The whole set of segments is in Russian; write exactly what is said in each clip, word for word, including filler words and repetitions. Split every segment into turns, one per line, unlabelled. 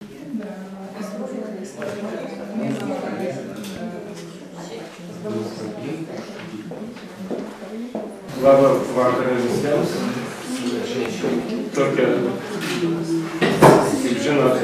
Labą vakarą visiems. Tokia, kaip žinot,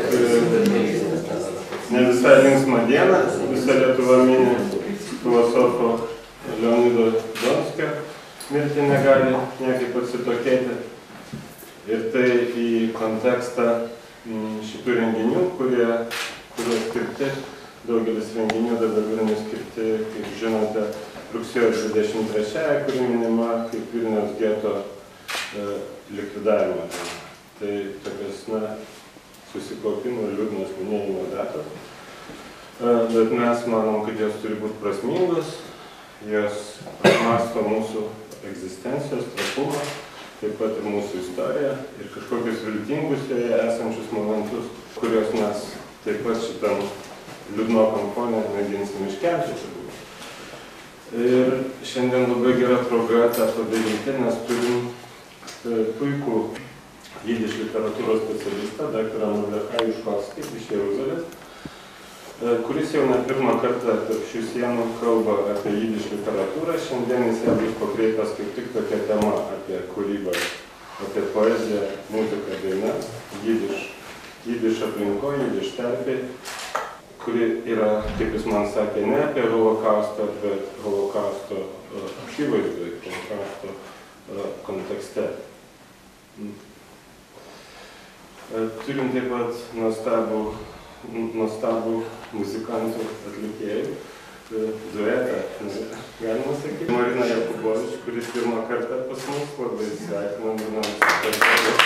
ne visai linksma diena. Visa Lietuva mini filosofo Leonido Donskio mirtį, negali niekaip atsitokėti. Ir tai į kontekstą šitų renginių, kurie, kurie skirti, daugelis renginių dabar Vilniui skirti, kaip žinote, rugsėjo dvidešimt trečiąją, kuri minima kaip Vilniaus geto e, likvidavimo. Tai tokios, na, susikaupimo ir liūdnos minėjimo datos. E, bet mes manom, kad jos turi būti prasmingos, jos apmąsto mūsų egzistencijos trapumą, taip pat ir mūsų istoriją ir kažkokius viltingus joje esančius momentus, kuriuos mes taip pat šitam liūdnokam fone mėginsim iškelti. Ir šiandien labai gera proga tą padaryti, nes turim puikų jidiš literatūros specialistą, daktarą Mordechajų Juškovskį iš Jeruzalės, kuris jau ne pirmą kartą tarp šių sienų kalba apie jidiš literatūrą. Šiandien jis bus pakreipęs kaip tik tokia tema apie kūrybą, apie poeziją, muziką, dainas, jidiš, jidiš aplinkoje, jidiš terpėje, kuri yra, kaip jis man sakė, ne apie holokaustą, bet holokausto akivaizdoj, holokausto kontekste. Turim taip pat nuostabų, nuostabų muzikantų atlikėjų, duetą, galima sakyti. Marina Jakubovič, kuris pirmą kartą pas mus, labai sveikinam ir nors.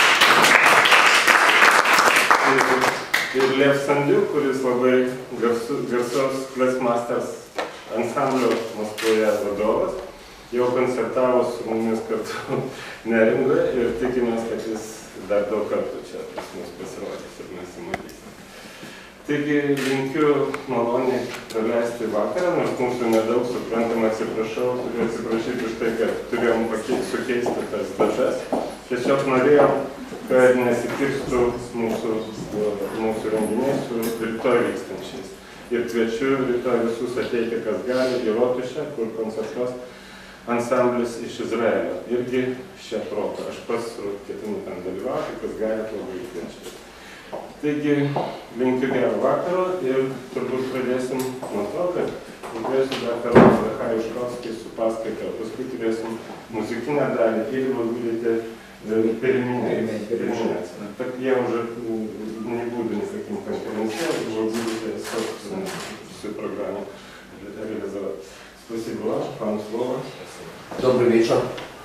Ir Lev Sandiuk, kuris labai garsus, garsus Klezmasters ansamblio Maskvoje vadovas, jau koncertavo su mumis kartu Neringoje ir tikimės, kad jis dar daug kartų čia pas mus pasirodys ir mes jį matysim. Taigi linkiu maloniai praleisti vakarą, nors mūsų nedaug, suprantam, atsiprašau, turiu atsiprašyti už tai, kad turėjom sukeisti tas datas. Tiesiog norėjom, kad nesikirstų mūsų, mūsų renginiai su rytoj vykstančiais. Ir kviečiu rytoj visus ateiti, kas gali, į Rotušę, kur koncertuos ansamblis iš Izraelio. Irgi šią progą. Aš pats ketinu ten dalyvauti, kas gali, labai kviečiu. Taigi, linkiu gero vakaro ir turbūt pradėsim nuo to, kad kalbėsiu daktarą Mordechajų Juškovskį su paskaita, paskui turėsim muzikinę dalį ir будете переменять. Так я уже не буду никаким конференциалом, вы будете собственно всю программу реализовать. Спасибо вам, вам слово.
Добрый вечер.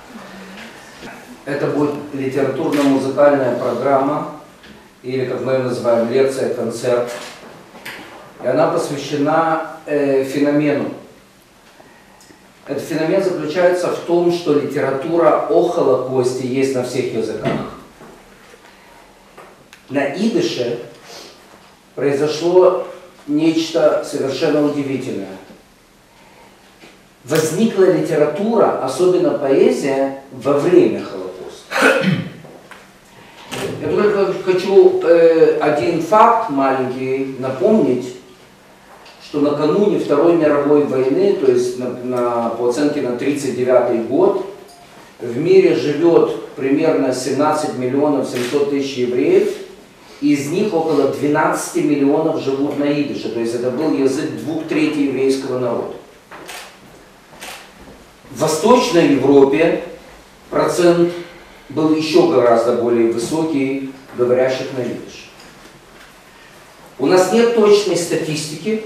Это будет литературно-музыкальная программа, или, как мы ее называем, лекция-концерт. И она посвящена э, феномену. Этот феномен заключается в том, что литература о Холокосте есть на всех языках. На идише произошло нечто совершенно удивительное. Возникла литература, особенно поэзия, во время Холокоста. Я только хочу э, один факт маленький напомнить, что накануне Второй мировой войны, то есть на, на, по оценке на тридцать девятый год, в мире живет примерно семнадцать миллионов семьсот тысяч евреев, и из них около двенадцати миллионов живут на идише, то есть это был язык двух третей еврейского народа. В Восточной Европе процент был еще гораздо более высокий говорящих на идише. У нас нет точной статистики,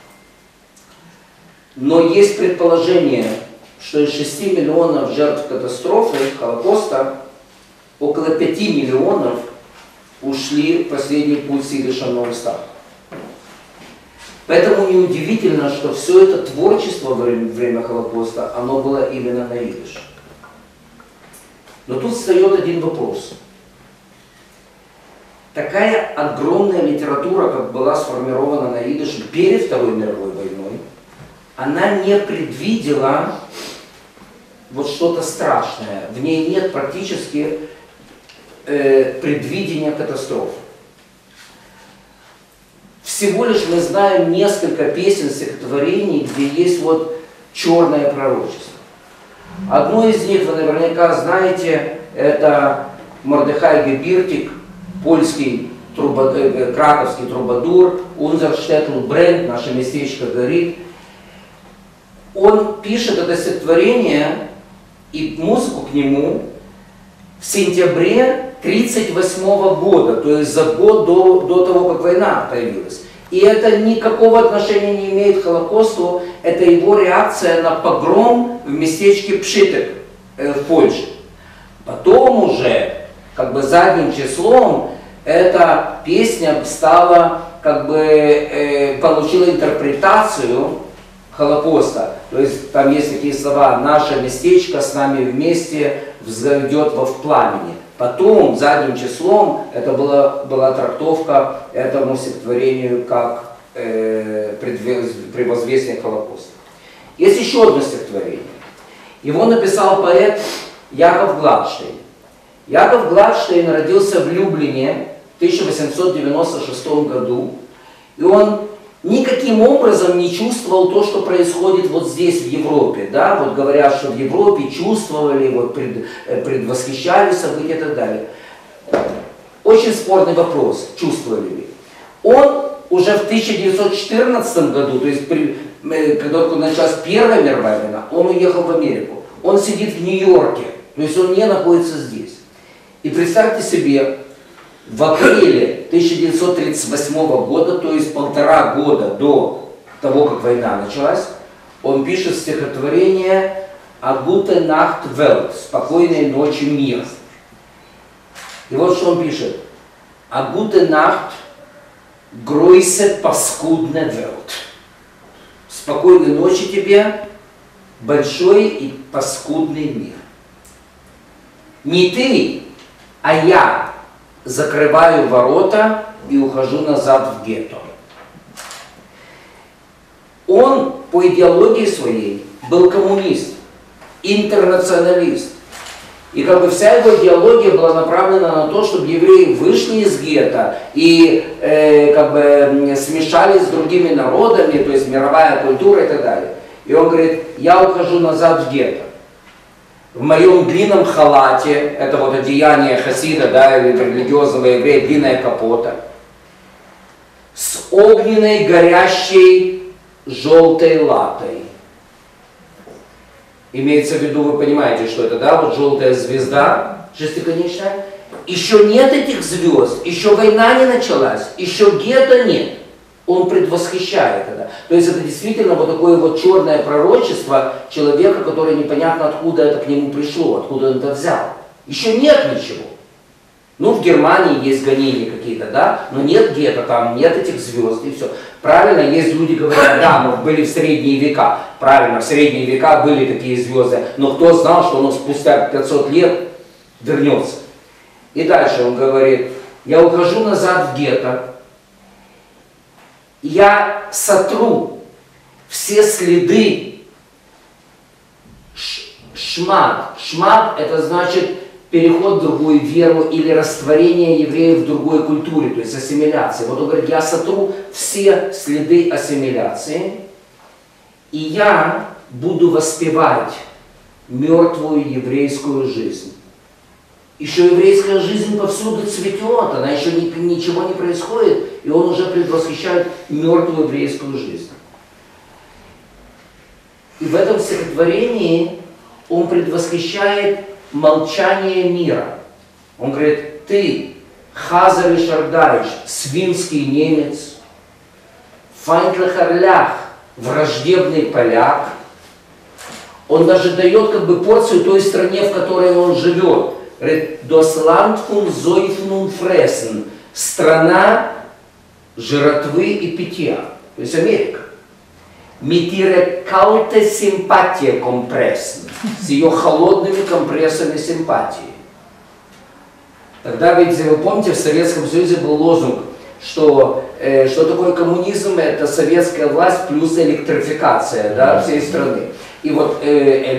но есть предположение, что из шести миллионов жертв катастрофы Холокоста около пяти миллионов ушли в последний путь с идишем на устах. Поэтому неудивительно, что все это творчество во время Холокоста, оно было именно на идише. Но тут встает один вопрос. Такая огромная литература, как была сформирована на идише перед Второй мировой войной, она не предвидела вот что-то страшное. В ней нет практически э, предвидения катастроф. всего лишь мы знаем несколько песен, стихотворений, где есть вот черное пророчество. Одно из них вы наверняка знаете, это Мордехай Гебиртик, польский труба, э, краковский трубадур, «Унзер штетл бренд», «Наше местечко горит». Он пишет это стихотворение и музыку к нему в сентябре тридцать восьмого года, то есть за год до, до того, как война появилась. И это никакого отношения не имеет к Холокосту, это его реакция на погром в местечке Пшитек э, в Польше. Потом уже, как бы задним числом, эта песня стала, как бы, э, получила интерпретацию Холокоста. То есть там есть такие слова: «Наше местечко с нами вместе взойдет во в пламени». Потом, задним числом, это была, была трактовка этому стихотворению как э, предвозвестие Холокоста. Есть еще одно стихотворение. Его написал поэт Яков Гладштейн. Яков Гладштейн родился в Люблине в тысяча восемьсот девяносто шестом году, и он никаким образом не чувствовал то, что происходит вот здесь, в Европе. Да? Вот говорят, что в Европе чувствовали, вот пред, предвосхищали события и так далее. Очень спорный вопрос, чувствовали ли. Он уже в тысяча девятьсот четырнадцатом году, то есть при, когда началась Первая мировая война, он уехал в Америку. Он сидит в Нью-Йорке, то есть он не находится здесь. И представьте себе, в апреле тысяча девятьсот тридцать восьмого года, то есть полтора года до того, как война началась, он пишет стихотворение «A gute Nacht Welt», «Спокойной ночи, мир». И вот что он пишет: «A gute Nacht, große paskudne Welt». «Спокойной ночи тебе, большой и паскудный мир». Не ты, а я закрываю ворота и ухожу назад в гетто. Он по идеологии своей был коммунист, интернационалист. И как бы вся его идеология была направлена на то, чтобы евреи вышли из гетто и э, как бы смешались с другими народами, то есть мировая культура и так далее. И он говорит: я ухожу назад в гетто. В моем длинном халате, это вот одеяние хасида, да, или религиозного еврея, длинная капота, с огненной, горящей, желтой латой. Имеется в виду, вы понимаете, что это, да, вот желтая звезда, шестиконечная. Еще нет этих звезд, еще война не началась, еще гетто нет. Он предвосхищает это. То есть это действительно вот такое вот черное пророчество человека, который непонятно откуда это к нему пришло, откуда он это взял. Еще нет ничего. Ну, в Германии есть гонения какие-то, да, но нет гетто, там нет этих звезд и все. Правильно, есть люди говорят: да, мы были в средние века. Правильно, в средние века были такие звезды, но кто знал, что он спустя пятьсот лет вернется. И дальше он говорит: я ухожу назад в гетто, я сотру все следы шмат. Шмат — это значит переход в другую веру или растворение евреев в другой культуре, то есть ассимиляция. Вот он говорит: я сотру все следы ассимиляции, и я буду воспевать мертвую еврейскую жизнь. Еще еврейская жизнь повсюду цветет, она еще ни, ничего не происходит, и он уже предвосхищает мертвую еврейскую жизнь. И в этом стихотворении он предвосхищает молчание мира. Он говорит: ты, Хазар и Шардайч, свинский немец, Файнтлахарлях, враждебный поляк. Он даже дает как бы порцию той стране, в которой он живет. Говорит: «Das Land von Säufen und Fressen», страна жратвы и питья, то есть Америка. «Mit ihrer kalte Sympathie kompressen», с ее холодными компрессами симпатии. Тогда, ведь, вы помните, в Советском Союзе был лозунг, что, э, что такое коммунизм — это советская власть плюс электрификация, да, всей страны. И вот э,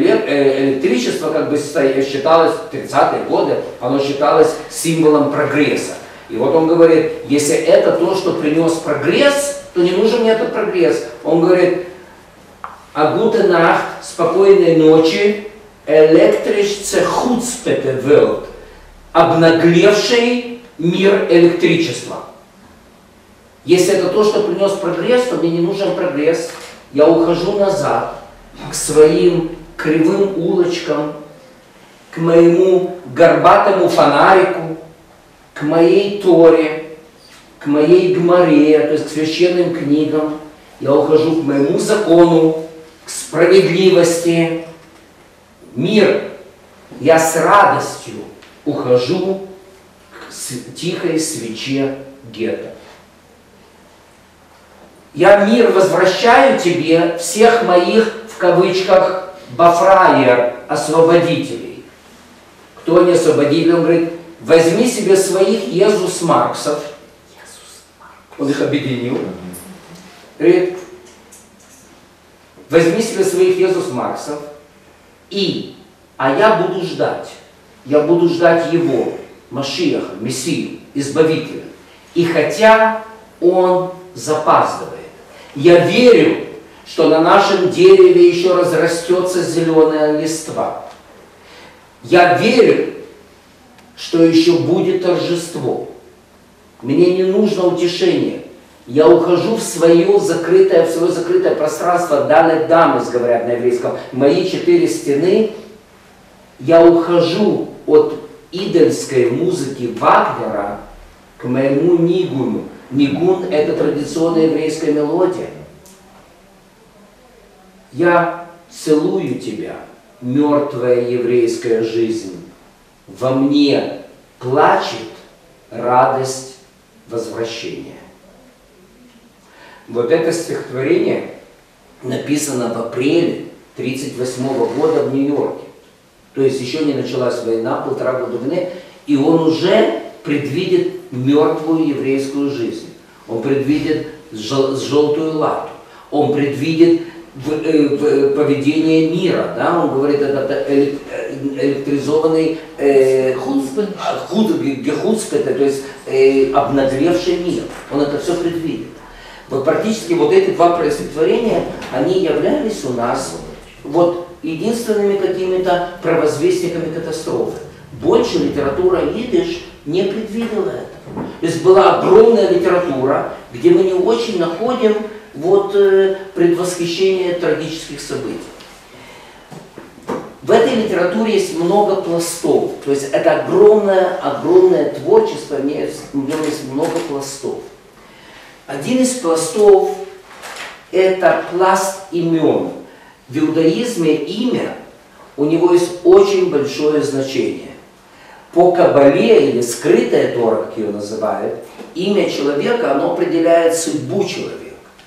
электричество как бы считалось в тридцатые годы, оно считалось символом прогресса. И вот он говорит, если это то, что принес прогресс, то не нужен мне этот прогресс. Он говорит, а gute Nacht, спокойной ночи, elektrisch zerchutzpete Welt, обнаглевший мир электричества. Если это то, что принес прогресс, то мне не нужен прогресс. Я ухожу назад к своим кривым улочкам, к моему горбатому фонарику, к моей Торе, к моей Гмаре, то есть к священным книгам. Я ухожу к моему закону, к справедливости. Мир. Я с радостью ухожу к тихой свече гетто. Я, мир, возвращаю тебе всех моих, в кавычках, бафраер, освободителей. Кто не освободитель? Он говорит, возьми себе своих Иисус Марксов. Он их объединил. Говорит, возьми себе своих Иисус Марксов и, а я буду ждать. Я буду ждать его, Машиаха, Мессию, Избавителя. И хотя он запаздывает, я верю, что на нашем дереве еще разрастется зеленая листва. Я верю, что еще будет торжество. Мне не нужно утешение. Я ухожу в свое закрытое, в свое закрытое пространство, далек дамес, говорят на еврейском, мои четыре стены. Я ухожу от идольской музыки Вагнера к моему нигуну. Нигун – это традиционная еврейская мелодия. Я целую тебя, мертвая еврейская жизнь. Во мне плачет радость возвращения. Вот это стихотворение написано в апреле тридцать восьмого года в Нью-Йорке. То есть еще не началась война, полтора года войны, и он уже предвидит мертвую еврейскую жизнь. Он предвидит желтую лату. Он предвидит поведение мира. Да? Он говорит, это электризованный э, гехуцпет, то есть э, обнаглевший мир. Он это все предвидит. Вот практически вот эти два стихотворения, они являлись у нас вот единственными какими-то провозвестниками катастрофы. Больше литература идиш не предвидела этого. То есть была огромная литература, где мы не очень находим вот, э, предвосхищение трагических событий. В этой литературе есть много пластов. То есть это огромное, огромное творчество, в нем есть много пластов. Один из пластов – это пласт имен. В иудаизме имя, у него есть очень большое значение. По Кабале, или скрытая Тора, как ее называют, имя человека, оно определяет судьбу человека.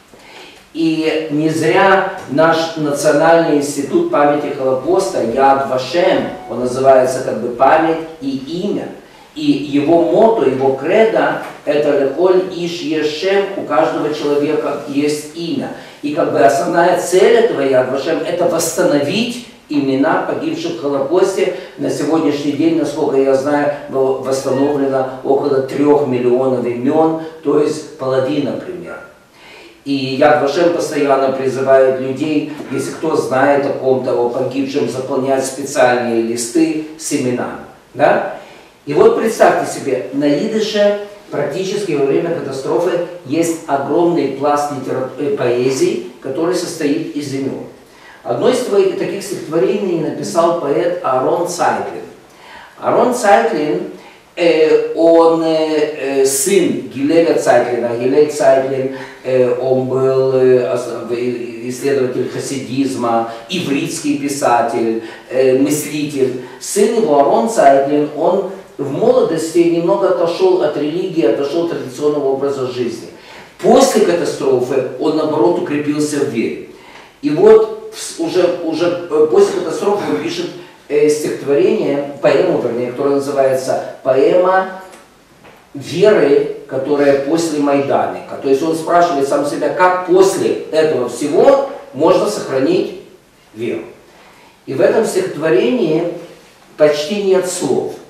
И не зря наш Национальный институт памяти Холокоста, Яд Вашем, он называется как бы память и имя. И его мото, его кредо, это «Леколь иш ешем», у каждого человека есть имя. И как бы основная цель этого Яд Вашем – это восстановить имена погибших в Холокосте. На сегодняшний день, насколько я знаю, восстановлено около трех миллионов имен, то есть половина примерно. И Яд Вашем постоянно призывает людей, если кто знает о ком-то, о погибшем, заполнять специальные листы с именами. Да? И вот представьте себе, на идыше практически во время катастрофы есть огромный пласт литературы, поэзии, который состоит из имен. Одно из таких стихотворений написал поэт Аарон Цайтлин. Аарон Цайтлин, э, он э, сын Гилеля Цайтлина. Гилель Цайтлин, э, он был э, исследователь хасидизма, ивритский писатель, э, мыслитель. Сын его, Аарон Цайтлин, он в молодости немного отошел от религии, отошел от традиционного образа жизни. После катастрофы он, наоборот, укрепился в вере. И вот уже, уже после катастрофы он пишет э, стихотворение, поэму, вернее, которая называется «Поэма веры, которая после Майданика». То есть он спрашивает сам себя, как после этого всего можно сохранить веру. И в этом стихотворении почти нет слов.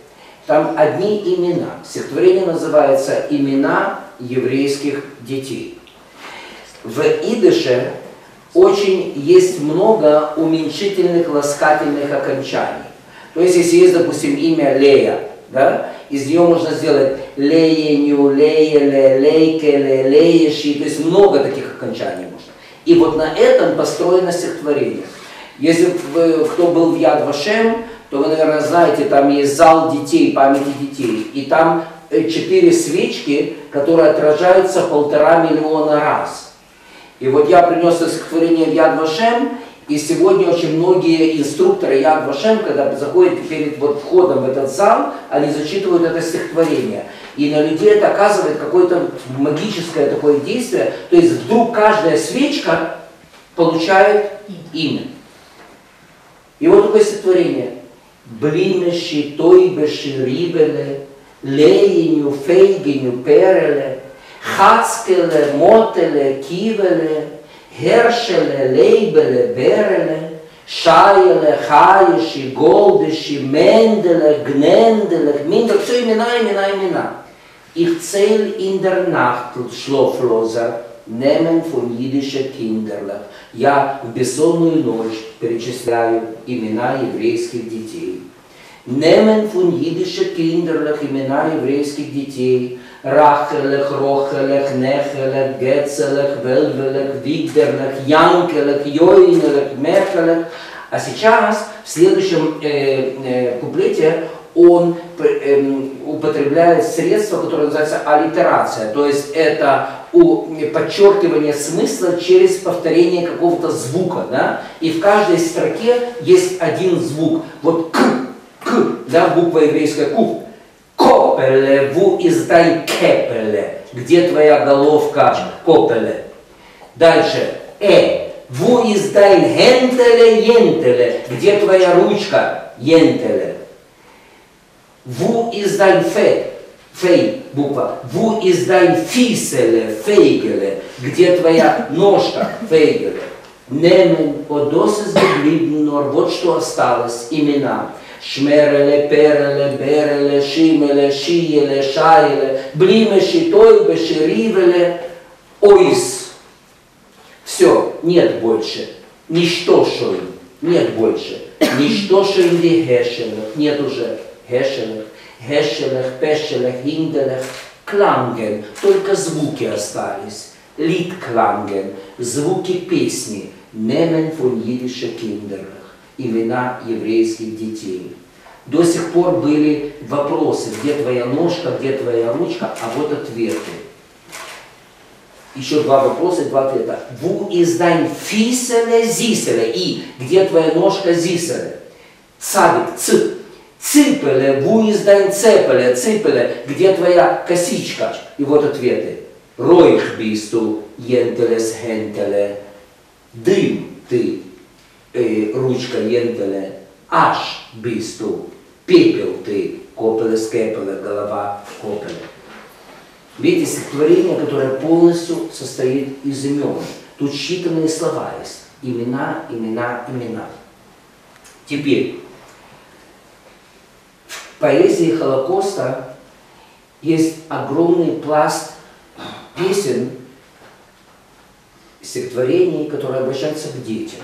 там одни имена. Стихотворение называется «Имена еврейских детей». В идыше очень есть много уменьшительных ласкательных окончаний. То есть, если есть, допустим, имя Лея, да, из нее можно сделать Лееню, Лееле, Лейкеле, Лееши, то есть много таких окончаний можно. И вот на этом построено стихотворение. Если вы, кто был в Яд Вашем, то вы, наверное, знаете, там есть зал детей, памяти детей, и там четыре свечки, которые отражаются полтора миллиона раз. И вот я принес это стихотворение в Яд Вашем, и сегодня очень многие инструкторы Яд Вашем, когда заходят перед вот входом в этот зал, они зачитывают это стихотворение. И на людей это оказывает какое-то магическое такое действие, то есть вдруг каждая свечка получает имя. И вот такое стихотворение. Блимеши, тойбеши, рибеле, лееню, фейгеню, переле, Хацкеле, Мотеле, Кивеле, Хершеле, Лейбеле, Береле, Шаеле, Хаеши, Голдеши, Менделе, Гненделе, Миндер, все имена, имена, имена. Ich zähl in der Nacht, Schlafloser, nehmen von jüdischen Kinderlach. Я в бессонную ночь перечисляю имена еврейских детей. Nehmen von jüdischen Kinderlach имена еврейских детей. Rachelech, Rochelech, Nechelech, Getzelech, Welvelech, Vigderlech, Янкелech, Йойнелech, Мехелech. А сейчас, в следующем э, э, куплете, он э, употребляет средство, которое называется аллитерация. То есть это у, подчеркивание смысла через повторение какого-то звука. Да? И в каждой строке есть один звук. Вот к, к, да, буква еврейская ку. Копеле, ву издай кепеле. Где твоя головка? Копеле. Дальше. Э. Ву издай хентеле, ентеле. Где твоя ручка? Ентеле. Ву издай фе. Фей. Буква. Ву издай фиселе, фейгеле. Где твоя ножка? Фейгеле. Немен одосес geblieben, вот что осталось. Имена. Шмереле, переле, береле, шимеле, шиеле, шаеле, блимеши, тойбеши, ривеле, ойс. Все, нет больше. Ничто шоим, нет больше. Ничто шоим ли хешелех, нет уже хешелех, хешелех, пешелех, хинделех, кланген, только звуки остались. Лид кланген, звуки песни, немен фон jüdische Kinderlach. Имена еврейских детей. До сих пор были вопросы, где твоя ножка, где твоя ручка, а вот ответы. Еще два вопроса и два ответа. Ву издайн фиселе, зиселе, и где твоя ножка, зиселе. Цадик, ц. Ципеле, ву издайн цепеле, ципеле, где твоя косичка, и вот ответы. Роих бисту, ентелес хентеле, дым ты. Э, ручка ентеле, аш бисту, пепел ты, копеле скепеле, голова копеле. Видите, стихотворение, которое полностью состоит из имен. Тут считанные слова есть. Имена, имена, имена. Теперь, в поэзии Холокоста есть огромный пласт песен, стихотворений, которые обращаются к детям.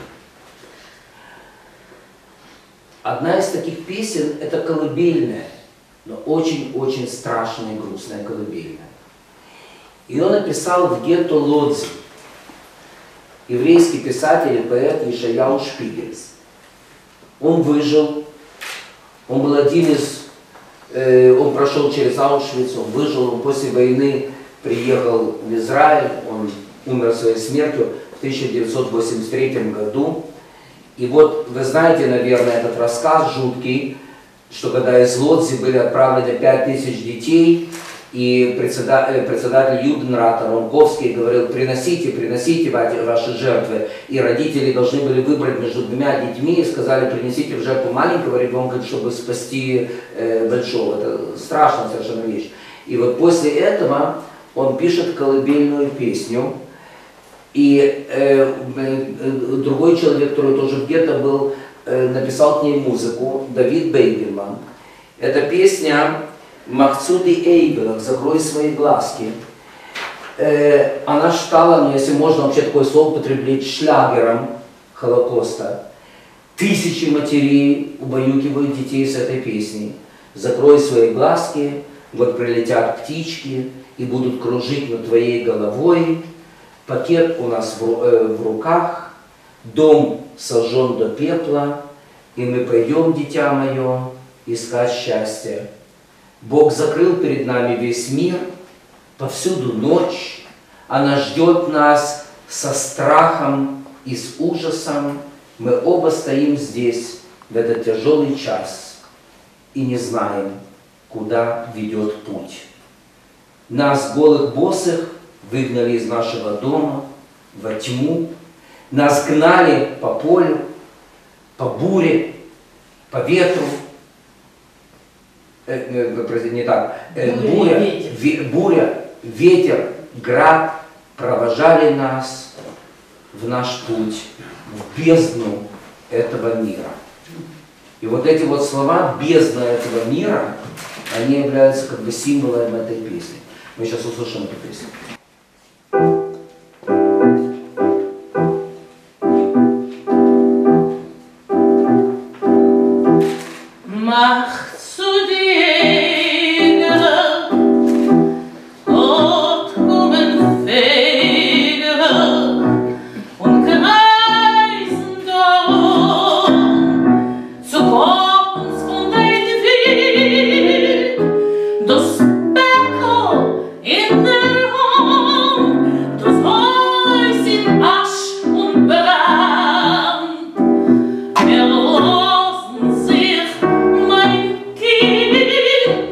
Одна из таких песен – это колыбельная, но очень-очень страшная и грустная колыбельная. Ее написал в гетто Лодзи еврейский писатель и поэт Ешаяу Шпигельс. Он выжил, он был один из, э, он прошел через Аушвиц, он выжил, он после войны приехал в Израиль, он умер своей смертью в тысяча девятьсот восемьдесят третьем году. И вот вы знаете, наверное, этот рассказ жуткий, что когда из Лодзи были отправлены пять тысяч детей, и председатель, председатель Юденрата Ронковский говорил: приносите, приносите ваши жертвы. И родители должны были выбрать между двумя детьми и сказали: принесите в жертву маленького ребенка, чтобы спасти э, большого. Это страшная совершенно вещь. И вот после этого он пишет колыбельную песню. И э, э, другой человек, который тоже в гетто был, э, написал к ней музыку, Давид Бейгельман. Это песня Махцуди Эйгелах «Закрой свои глазки». Э, она стала, ну если можно вообще такое слово употреблять, шлягером Холокоста. Тысячи матерей убаюкивают детей с этой песней. «Закрой свои глазки, вот прилетят птички и будут кружить над твоей головой. Пакет у нас в, э, в руках, дом сожжен до пепла, и мы пойдем, дитя мое, искать счастье. Бог закрыл перед нами весь мир, повсюду ночь, она ждет нас со страхом и с ужасом. Мы оба стоим здесь в этот тяжелый час и не знаем, куда ведет путь. Нас, голых босых, выгнали из нашего дома во тьму, нас гнали по полю, по буре, по ветру, э, э, не так, э, буря, ветер. Ве, буря, ветер, град провожали нас в наш путь, в бездну этого мира. И вот эти вот слова «бездна этого мира», они являются как бы символом этой песни. Мы сейчас услышим эту песню.
Erlosen sich mein Kind.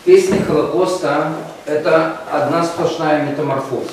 песни Холокоста – это одна сплошная метаморфоза.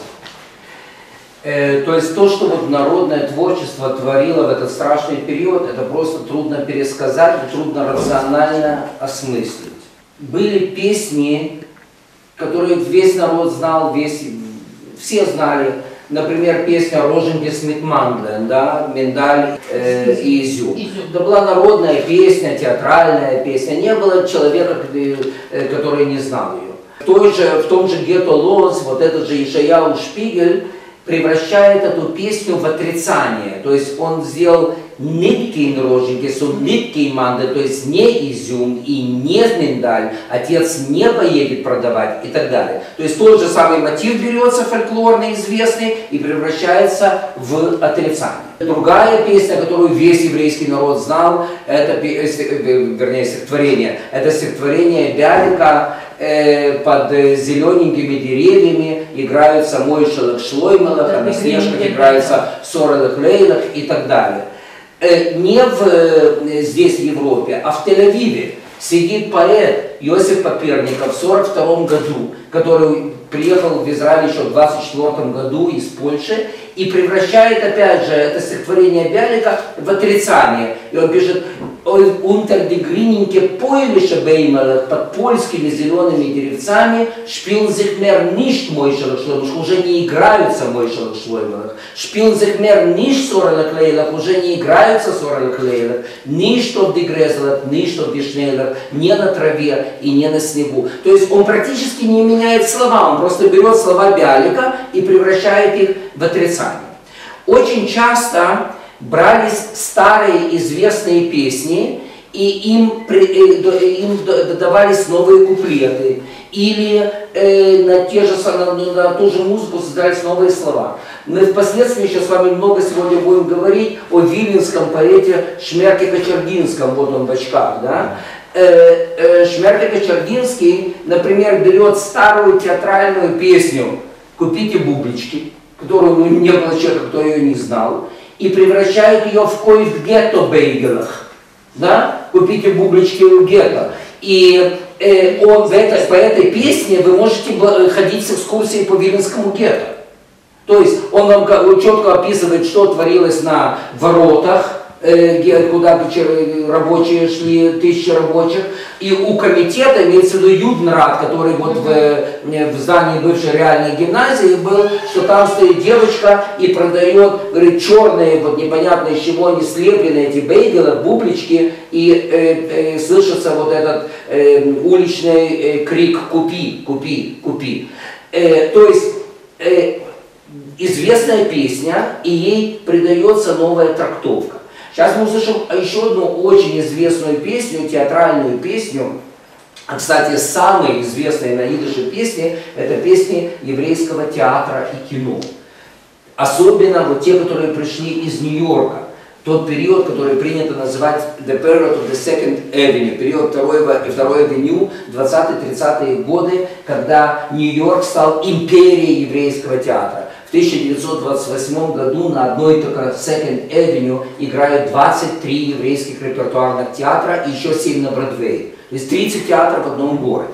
Э, то есть то, что вот народное творчество творило в этот страшный период, это просто трудно пересказать и трудно рационально осмыслить. Были песни, которые весь народ знал, весь, все знали. Например, песня «Роженьки с Митмандлен», да, «Миндаль э, и изюм». Это была народная песня, театральная песня. Не было человека, который не знал ее. В, той же, в том же «Гетто Лоз» вот этот же Ишаяу Шпигель превращает эту песню в отрицание. То есть он сделал «Ниткин роженьки, сум ниткин мандель», то есть не изюм и не миндаль, отец не поедет продавать и так далее. То есть тот же самый мотив берется, фольклорный, известный, и превращается в отрицание. Другая песня, которую весь еврейский народ знал, это, вернее, стихотворение, это стихотворение Бялика, э, под зелененькими деревьями играются Мойшелах Шлоймелах, а на снежках играются Сорелах Лейлах и так далее. Не в, здесь, в Европе, а в Тель-Авиве сидит поэт Иосиф Паперников в сорок втором году, который приехал в Израиль еще в двадцать четвёртом году из Польши и превращает, опять же, это стихотворение Бялика в отрицание. И он пишет: «Унтер ди гриненьке пойлише беймелах, под польскими зелеными деревцами, шпилн sich mehr nicht Мойшелах Шлоймелах», уже не играются Мойшелах Шлоймелах, шпилн sich mehr nicht Сорелах Лейлах, уже не играются Сорелах Лейлах, nicht auf die Грезлах, nicht auf die Шнейлах, не на траве и не на снегу. То есть он практически не меняет слова, он просто берет слова Бялика и превращает их в отрицание. Очень часто брались старые известные песни, и им, им додавались новые куплеты, или э, на, те же, на, на ту же музыку создались новые слова. Мы впоследствии еще с вами много сегодня будем говорить о виленском поэте Шмерке Кочергинском, вот он в очках, да? Э, э, Шмерке Кочергинский, например, берет старую театральную песню «Купите бублички», которую не было человека, кто ее не знал, и превращают ее в «Кой в гетто-бейгелах». Да? «Купите бублички в гетто». И э, он, в этой, по этой песне вы можете ходить с экскурсией по Виленскому гетто. То есть он вам четко описывает, что творилось на воротах, куда рабочие шли, тысячи рабочих. И у комитета, имеется в виду Юденрат, который вот в, в здании бывшей реальной гимназии был, что там стоит девочка и продает, говорит, черные, вот непонятно из чего они слеплены, эти бейгелы, бублички, и э, э, слышится вот этот э, уличный э, крик «Купи, купи, купи». Э, то есть э, известная песня, и ей придается новая трактовка. Сейчас мы услышим еще одну очень известную песню, театральную песню. А, кстати, самые известные на идыше песни – это песни еврейского театра и кино. Особенно вот те, которые пришли из Нью-Йорка. Тот период, который принято называть «the period of the second avenue», период второго и второй авеню, двадцатые-тридцатые годы, когда Нью-Йорк стал империей еврейского театра. В тысяча девятьсот двадцать восьмом году на одной только Second Avenue играют двадцать три еврейских репертуарных театра и еще семь на Бродвее. То есть тридцать театров в одном городе.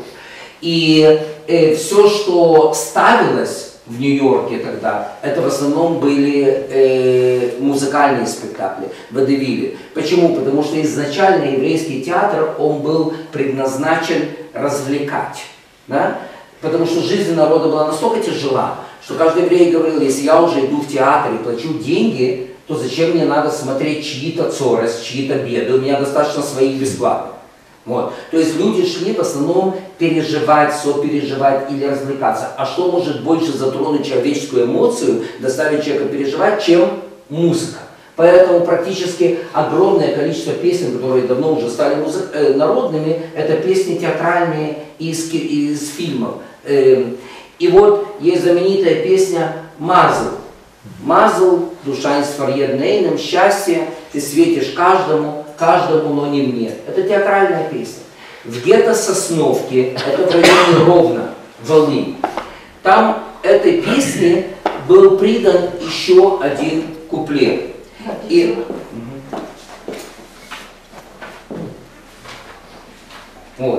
И э, все, что ставилось в Нью-Йорке тогда, это в основном были э, музыкальные спектакли, водевили. Почему? Потому что изначально еврейский театр, он был предназначен развлекать. Да? Потому что жизнь народа была настолько тяжела, что каждый еврей говорил: если я уже иду в театр и плачу деньги, то зачем мне надо смотреть чьи-то цорес, чьи-то беды, у меня достаточно своих бесплатно. Вот. То есть люди шли в основном переживать, сопереживать или развлекаться. А что может больше затронуть человеческую эмоцию, заставить человека переживать, чем музыка? Поэтому практически огромное количество песен, которые давно уже стали музык... э, народными, это песни театральные из, из фильмов. Э, и вот есть знаменитая песня «Мазл». «Мазл, душа инсфарьеднейным, счастье, ты светишь каждому, каждому, но не мне». Это театральная песня. В гетто Сосновки, это в районе Ровно, Волынь, там этой песне был придан еще один куплет. И... Вот.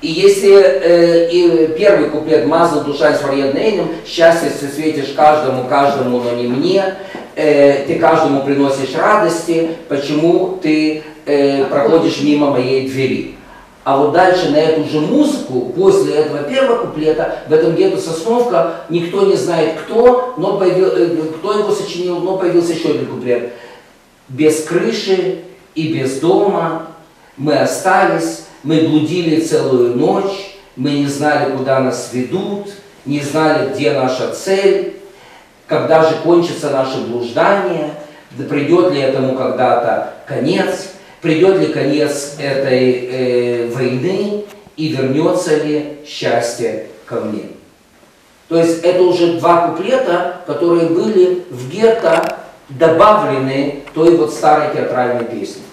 И если э, и первый куплет «Мазал душа с варьеднейным», «Счастье ты светишь каждому, каждому, но не мне», э, «Ты каждому приносишь радости, почему ты э, проходишь мимо моей двери». А вот дальше на эту же музыку, после этого первого куплета, в этом гетто Сосновка, никто не знает кто, но появил, э, кто его сочинил, но появился еще один куплет. «Без крыши и без дома мы остались, мы блудили целую ночь, мы не знали, куда нас ведут, не знали, где наша цель, когда же кончится наше блуждание, да придет ли этому когда-то конец, придет ли конец этой э, войны и вернется ли счастье ко мне». То есть это уже два куплета, которые были в гетто добавлены той вот старой театральной песни.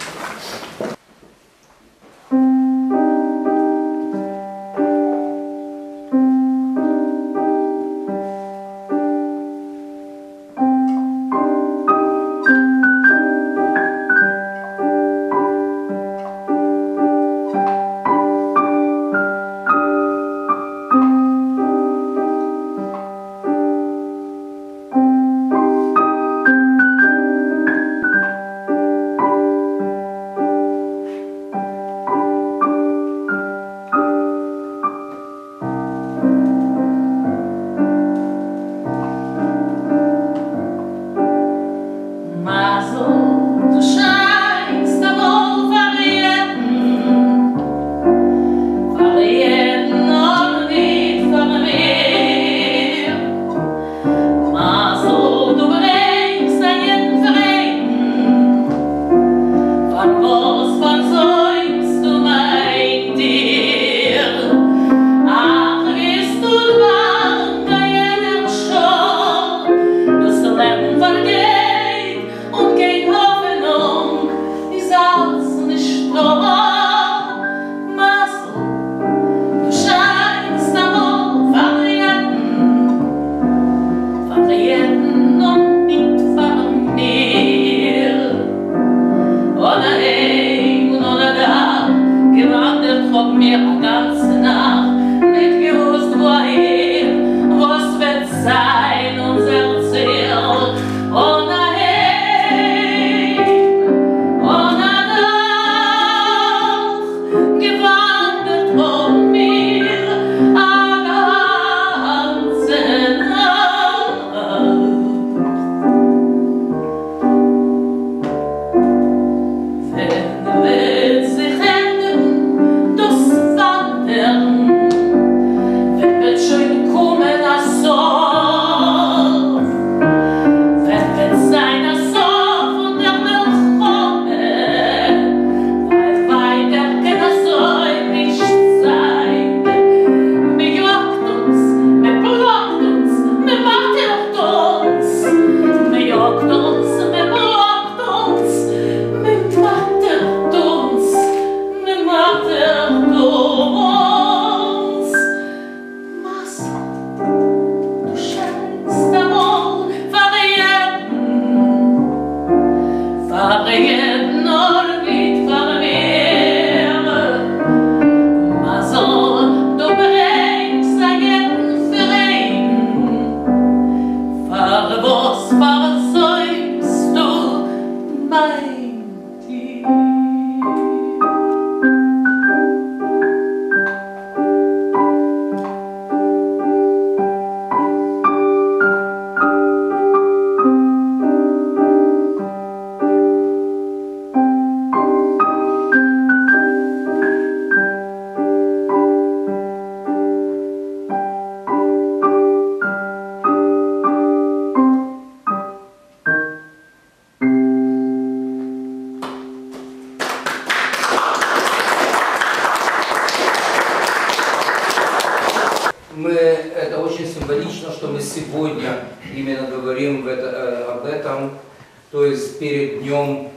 Мы, это очень символично, что мы сегодня именно говорим в это, э, об этом, то есть перед днем,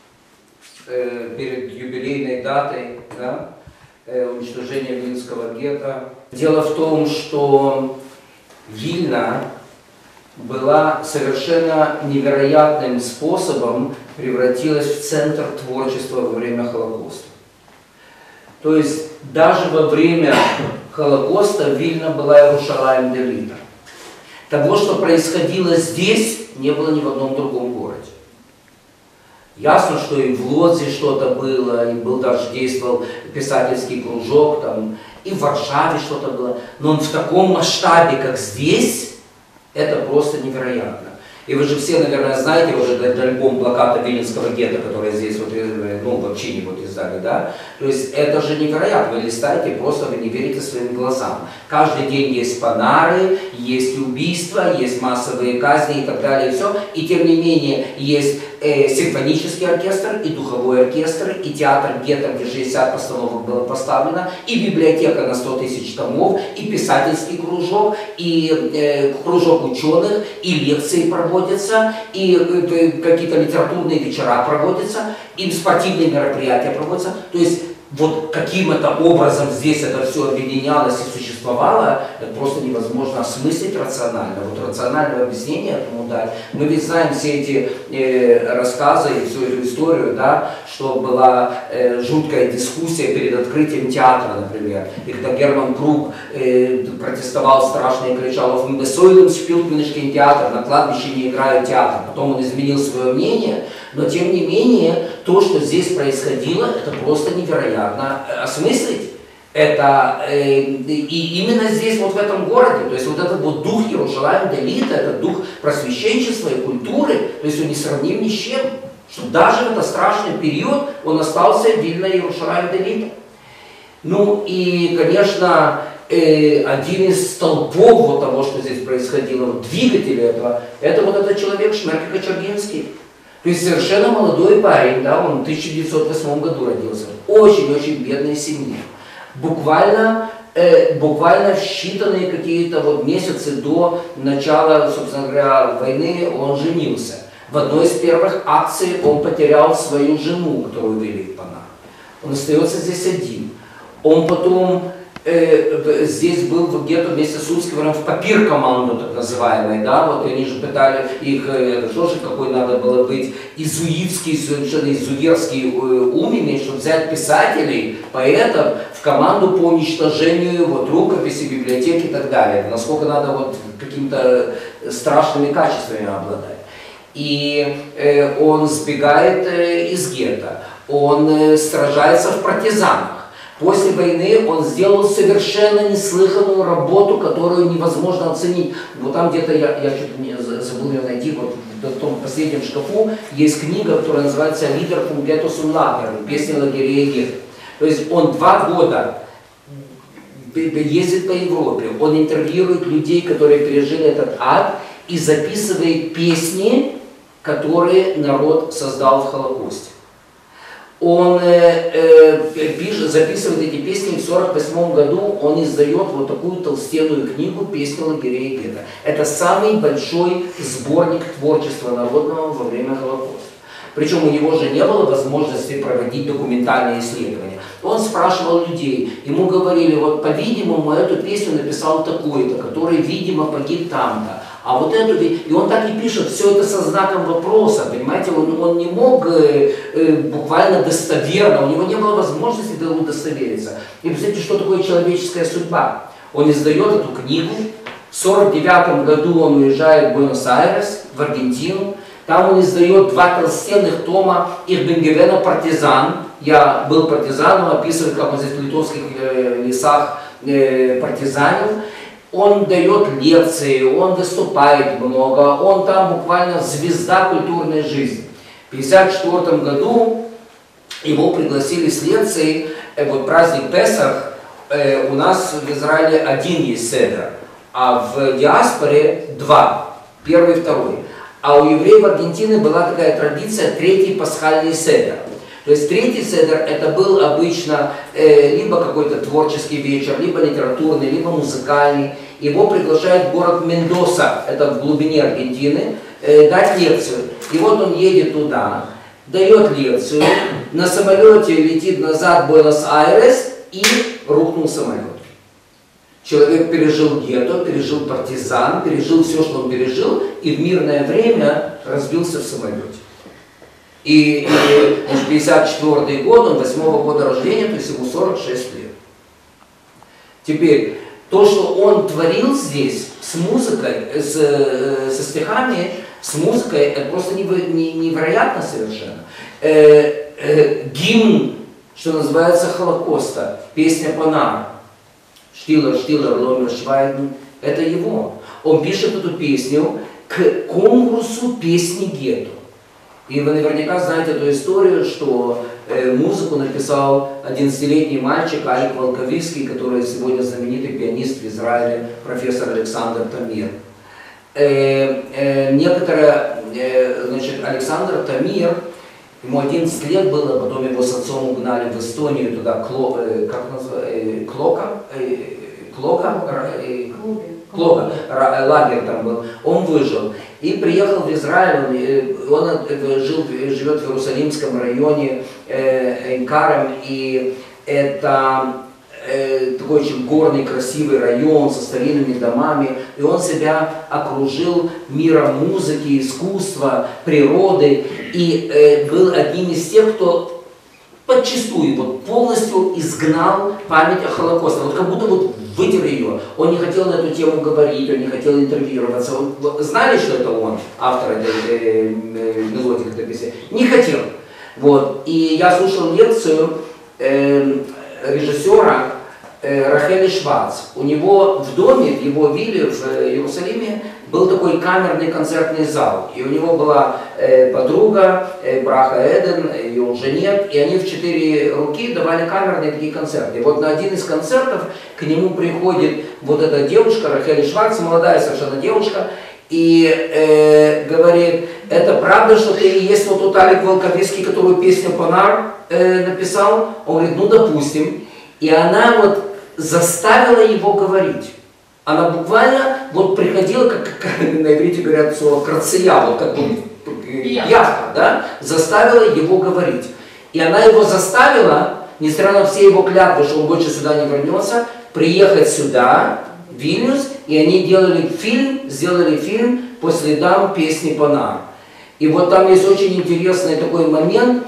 э, перед юбилейной датой, да, э, уничтожения Вильнского гетто. Дело в том, что Вильна была совершенно невероятным способом превратилась в центр творчества во время Холокоста. То есть даже во время Холокоста Вильна была Иерушалаим делита. Того, что происходило здесь, не было ни в одном другом городе. Ясно, что и в Лодзе что-то было, и был даже действовал писательский кружок, там, и в Варшаве что-то было. Но в таком масштабе, как здесь, это просто невероятно. И вы же все, наверное, знаете вот этот альбом плаката Виленского гетто, который здесь вот, ну, вообще не вот издали, да? То есть это же невероятно. Вы листаете, просто вы не верите своим глазам. Каждый день есть панары, есть убийства, есть массовые казни и так далее, и все. И тем не менее есть э, симфонический оркестр, и духовой оркестр, и театр гетто, где шестьдесят постановок было поставлено, и библиотека на сто тысяч томов, и писательский кружок, и э, кружок ученых, и лекции проводятся. И э, какие-то литературные вечера проводятся, и спортивные мероприятия проводятся. То есть вот каким это образом здесь это все объединялось и существовало, это просто невозможно осмыслить рационально. Вот рациональное объяснение этому дать. Мы ведь знаем все эти э, рассказы и всю эту историю, да, что была э, жуткая дискуссия перед открытием театра, например. И когда Герман Круг э, протестовал страшно и кричал: «Мы бессойлым шпилтминышкин театр, на кладбище не играют театр». Потом он изменил свое мнение, но тем не менее то, что здесь происходило, это просто невероятно осмыслить. Это э, и именно здесь, вот в этом городе, то есть вот этот вот дух Иерушалаим делита, этот дух просвещенчества и культуры, то есть он не сравним ни с чем, что даже в этот страшный период он остался Вильна Иерушалаим делита. Ну и, конечно, э, один из столпов вот того, что здесь происходило, вот двигатель этого, это вот этот человек Шмерке Кочергинский. То есть совершенно молодой парень, да, он в тысяча девятьсот восьмом году родился, очень-очень бедной семье. Буквально, э, буквально в считанные какие-то вот месяцы до начала, собственно говоря, войны он женился. В одной из первых акций он потерял свою жену, которую вели в Панах. Он остается здесь один. Он потом э, здесь был в гетто вместе с Ульским в папир-команду, так называемой, да, вот они же пытали их, это что же, какой надо было быть изуитский, совершенно изуверский э, ум иметь, чтобы взять писателей, поэтов в команду по уничтожению вот рукописей, библиотек и так далее, насколько надо вот какими-то страшными качествами обладать. И э, он сбегает э, из гетто, он э, сражается в партизанах. После войны он сделал совершенно неслыханную работу, которую невозможно оценить. Вот там где-то, я, я что-то не забыл ее найти, вот в том последнем шкафу есть книга, которая называется «Лидер фун геттос und Lagern», «Песни лагерей и гетто». То есть он два года ездит по Европе, он интервьюирует людей, которые пережили этот ад, и записывает песни, которые народ создал в Холокосте. Он э, э, пишет, записывает эти песни, в сорок восьмом году он издает вот такую толстенную книгу «Песни лагерей и гетто». Это самый большой сборник творчества народного во время Холокоста. Причем у него же не было возможности проводить документальные исследования. Он спрашивал людей, ему говорили, вот по-видимому эту песню написал такой-то, который, видимо, погиб там-то. А вот эту, и он так и пишет, все это со знаком вопроса, понимаете, он, он не мог э, э, буквально достоверно, у него не было возможности удостовериться. И представьте, что такое человеческая судьба. Он издает эту книгу, в сорок девятом году он уезжает в Буэнос-Айрес, в Аргентину, там он издает два толстенных тома Ирбенгевена «Партизан». Я был партизаном, описывает, как он здесь в литовских э, лесах э, партизанил. Он дает лекции, он выступает много, он там буквально звезда культурной жизни. В тысяча девятьсот пятьдесят четвёртом году его пригласили с лекцией, э, вот праздник Песах, э, у нас в Израиле один есть седер, а в диаспоре два, первый и второй. А у евреев Аргентины была такая традиция, третий пасхальный седер. То есть третий седер это был обычно э, либо какой-то творческий вечер, либо литературный, либо музыкальный. Его приглашают в город Мендоса, это в глубине Аргентины, э, дать лекцию. И вот он едет туда, дает лекцию, на самолете летит назад в Буэнос-Айрес и рухнул самолет. Человек пережил гетто, пережил партизан, пережил все, что он пережил, и в мирное время разбился в самолете. И, и значит, пятьдесят четвёртый год, он восьмого года рождения, то есть ему сорок шесть лет. Теперь, то, что он творил здесь с музыкой, с, со стихами, с музыкой, это просто невероятно совершенно. Э, э, гимн, что называется, Холокоста, песня Панар, Штилер, Штилер, Ломер, Швайден, это его. Он пишет эту песню к конкурсу песни гетто. И вы наверняка знаете эту историю, что э, музыку написал одиннадцатилетний мальчик Алек Волковицкий, который сегодня знаменитый пианист в Израиле, профессор Александр Тамир. Э, э, некоторые, э, значит, Александр Тамир, ему одиннадцать лет было, потом его с отцом угнали в Эстонию, туда, Кло, э, как называется, э, Клока, э, Клока, э, Клока, лагерь там был, он выжил. И приехал в Израиль, он, он жил, живет в Иерусалимском районе э, Энкарем, и это э, такой очень горный, красивый район со старинными домами, и он себя окружил миром музыки, искусства, природы, и э, был одним из тех, кто подчистую, вот, полностью изгнал память о Холокосте, вот как будто вот вытер ее. Он не хотел на эту тему говорить, он не хотел интервьюироваться. Он, знали, что это он, автор этой э, э, мелодии, этой песни? Не хотел. Вот. И я слушал лекцию э, режиссера э, Рахели Шварц. У него в доме, в его вилле в Иерусалиме, был такой камерный концертный зал. И у него была э, подруга, э, Браха Эден, ее уже нет, и они в четыре руки давали камерные такие концерты. И вот на один из концертов к нему приходит вот эта девушка, Рахели Шварц, молодая совершенно девушка, и э, говорит: это правда, что ты и есть вот тот Алек Волковицкий, которую песню Панар э, написал? Он говорит: ну допустим. И она вот заставила его говорить. Она буквально вот приходила, как, как на иврите говорят слово крация, вот как бы пьяха, да, заставила его говорить. И она его заставила, несмотря на все его клятвы, что он больше сюда не вернется, приехать сюда, в Вильнюс, и они делали фильм, сделали фильм по следам песни Панар. И вот там есть очень интересный такой момент,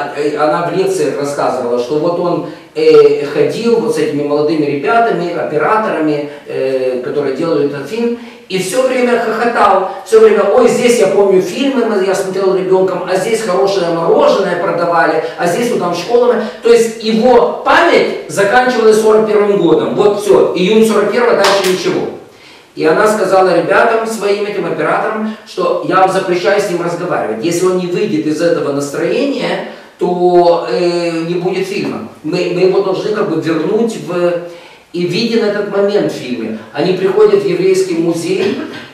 она в лекциях рассказывала, что вот он э, ходил вот с этими молодыми ребятами, операторами, э, которые делали этот фильм, и все время хохотал, все время: ой, здесь я помню фильмы, я смотрел ребенком, а здесь хорошее мороженое продавали, а здесь вот там школа. То есть его память заканчивалась сорок первым годом, вот все, июнь сорок первого, дальше ничего. И она сказала ребятам, своим этим операторам, что я вам запрещаю с ним разговаривать. Если он не выйдет из этого настроения, то э, не будет фильма. Мы, мы его должны как бы вернуть в... И виден этот момент в фильме. Они приходят в еврейский музей,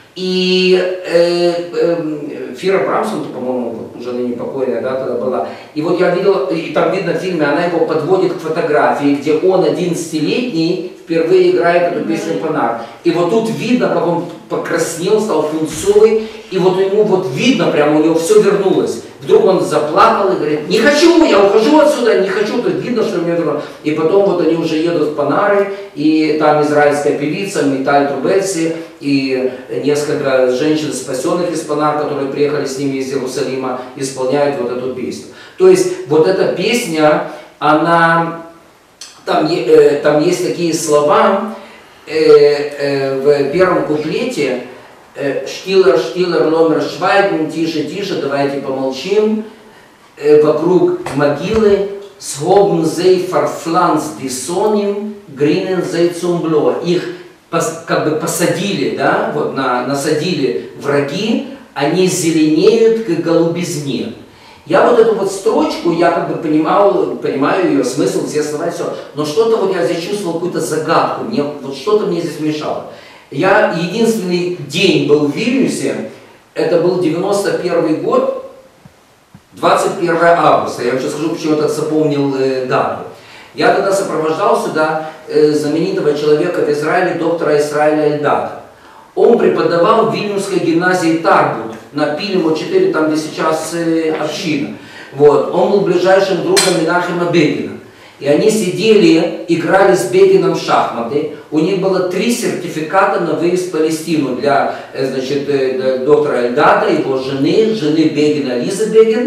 и э, э, Фира Брамсон, по-моему, уже ныне покойная, да, тогда была. И вот я видел, и там видно в фильме, она его подводит к фотографии, где он одиннадцатилетний впервые играет эту песню Панар. И вот тут видно, как он покраснел, стал пунцовый, и вот ему вот видно, прямо у него все вернулось. Вдруг он заплакал и говорит: не хочу, я ухожу отсюда, не хочу, тут видно, что у меня вернулось. И потом вот они уже едут в Панары, и там израильская певица Миталь Трубельси, и несколько женщин, спасенных из Панар, которые приехали с ними из Иерусалима, исполняют вот эту песню. То есть вот эта песня, она... Там, э, там есть такие слова э, э, в первом куплете: «Штилер, штилер, ломер, швайген, тише, тише, давайте помолчим, э, вокруг могилы, схобн зей фарфланс дисоним, гринен зей цумбло». Их пос, как бы посадили, да, вот на, насадили враги, они зеленеют к голубизне. Я вот эту вот строчку, я как бы понимал, понимаю ее смысл, все слова и все, но что-то вот я здесь чувствовал, какую-то загадку, мне, вот что-то мне здесь мешало. Я единственный день был в Вильнюсе, это был девяносто первый год, двадцать первое августа, я сейчас скажу, почему я так запомнил э, дату. Я тогда сопровождал сюда э, знаменитого человека в Израиле, доктора Исраиля Эльдада. Он преподавал в Вильнюсской гимназии Тарбут, на Пилимо четыре, там где сейчас э, община. Вот. Он был ближайшим другом Менахема Бегина. И они сидели, играли с Бегином в шахматы. У них было три сертификата на выезд в Палестину для, э, значит, э, доктора Эльдада, его жены, жены Бегина Лизы Бегин.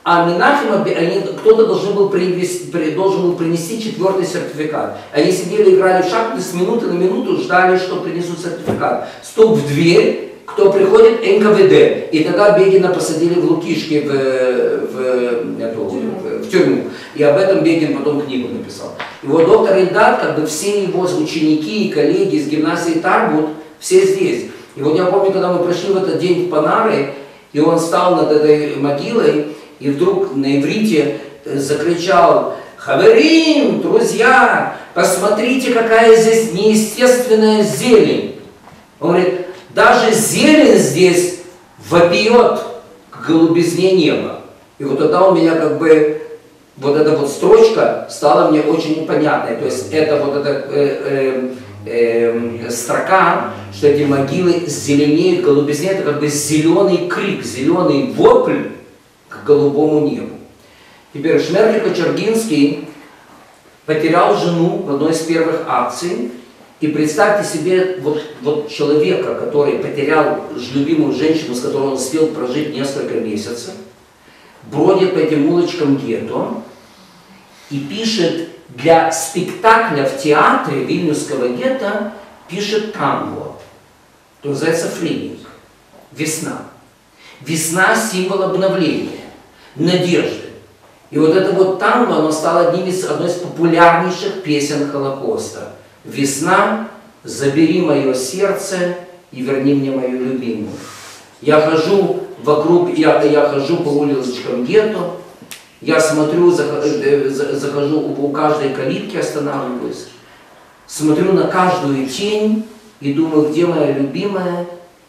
А Менахема, они, кто-то должен был, принести, должен был принести четвертый сертификат. Они сидели, играли в шахматы, с минуты на минуту ждали, что принесут сертификат. Стук в дверь, кто приходит, эн ка вэ дэ. И тогда Бегина посадили в Лукишке в, в, эту, в, в тюрьму. И об этом Бегин потом книгу написал. И вот доктор Эльдар, как бы все его ученики и коллеги из гимназии Тарбут, все здесь. И вот я помню, когда мы пришли в этот день в Панары, и он встал над этой могилой, и вдруг на иврите закричал: «Хаверим, друзья, посмотрите, какая здесь неестественная зелень». Он говорит, даже зелень здесь вопиет к голубизне неба. И вот тогда у меня как бы вот эта вот строчка стала мне очень непонятной. То есть это вот эта э, э, э, строка, что эти могилы зеленеют, голубизне, это как бы зеленый крик, зеленый вопль к голубому небу. Теперь Шмерли Кочергинский потерял жену в одной из первых акций. И представьте себе вот, вот человека, который потерял любимую женщину, с которой он успел прожить несколько месяцев, бродит по этим улочкам гетто и пишет для спектакля в театре Вильнюсского гетто, пишет танго. Это называется флининг. Весна. Весна – символ обновления, надежды. И вот это вот танго, оно стало одним из, одной из популярнейших песен Холокоста. «Весна, забери мое сердце и верни мне мою любимую». Я хожу вокруг, я, я хожу по улицам гетто, я смотрю, захожу у каждой калитки, останавливаюсь, смотрю на каждую тень и думаю, где моя любимая,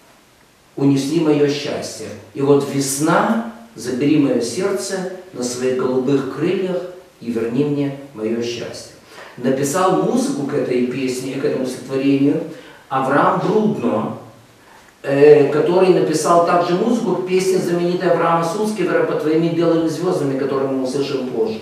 унеси мое счастье. И вот весна, забери мое сердце на своих голубых крыльях и верни мне мое счастье. Написал музыку к этой песне, к этому стихотворению Авраам Брудно, э, который написал также музыку к песне знаменитой Авраама Суцкевера «Под твоими белыми звездами», которую мы услышим позже.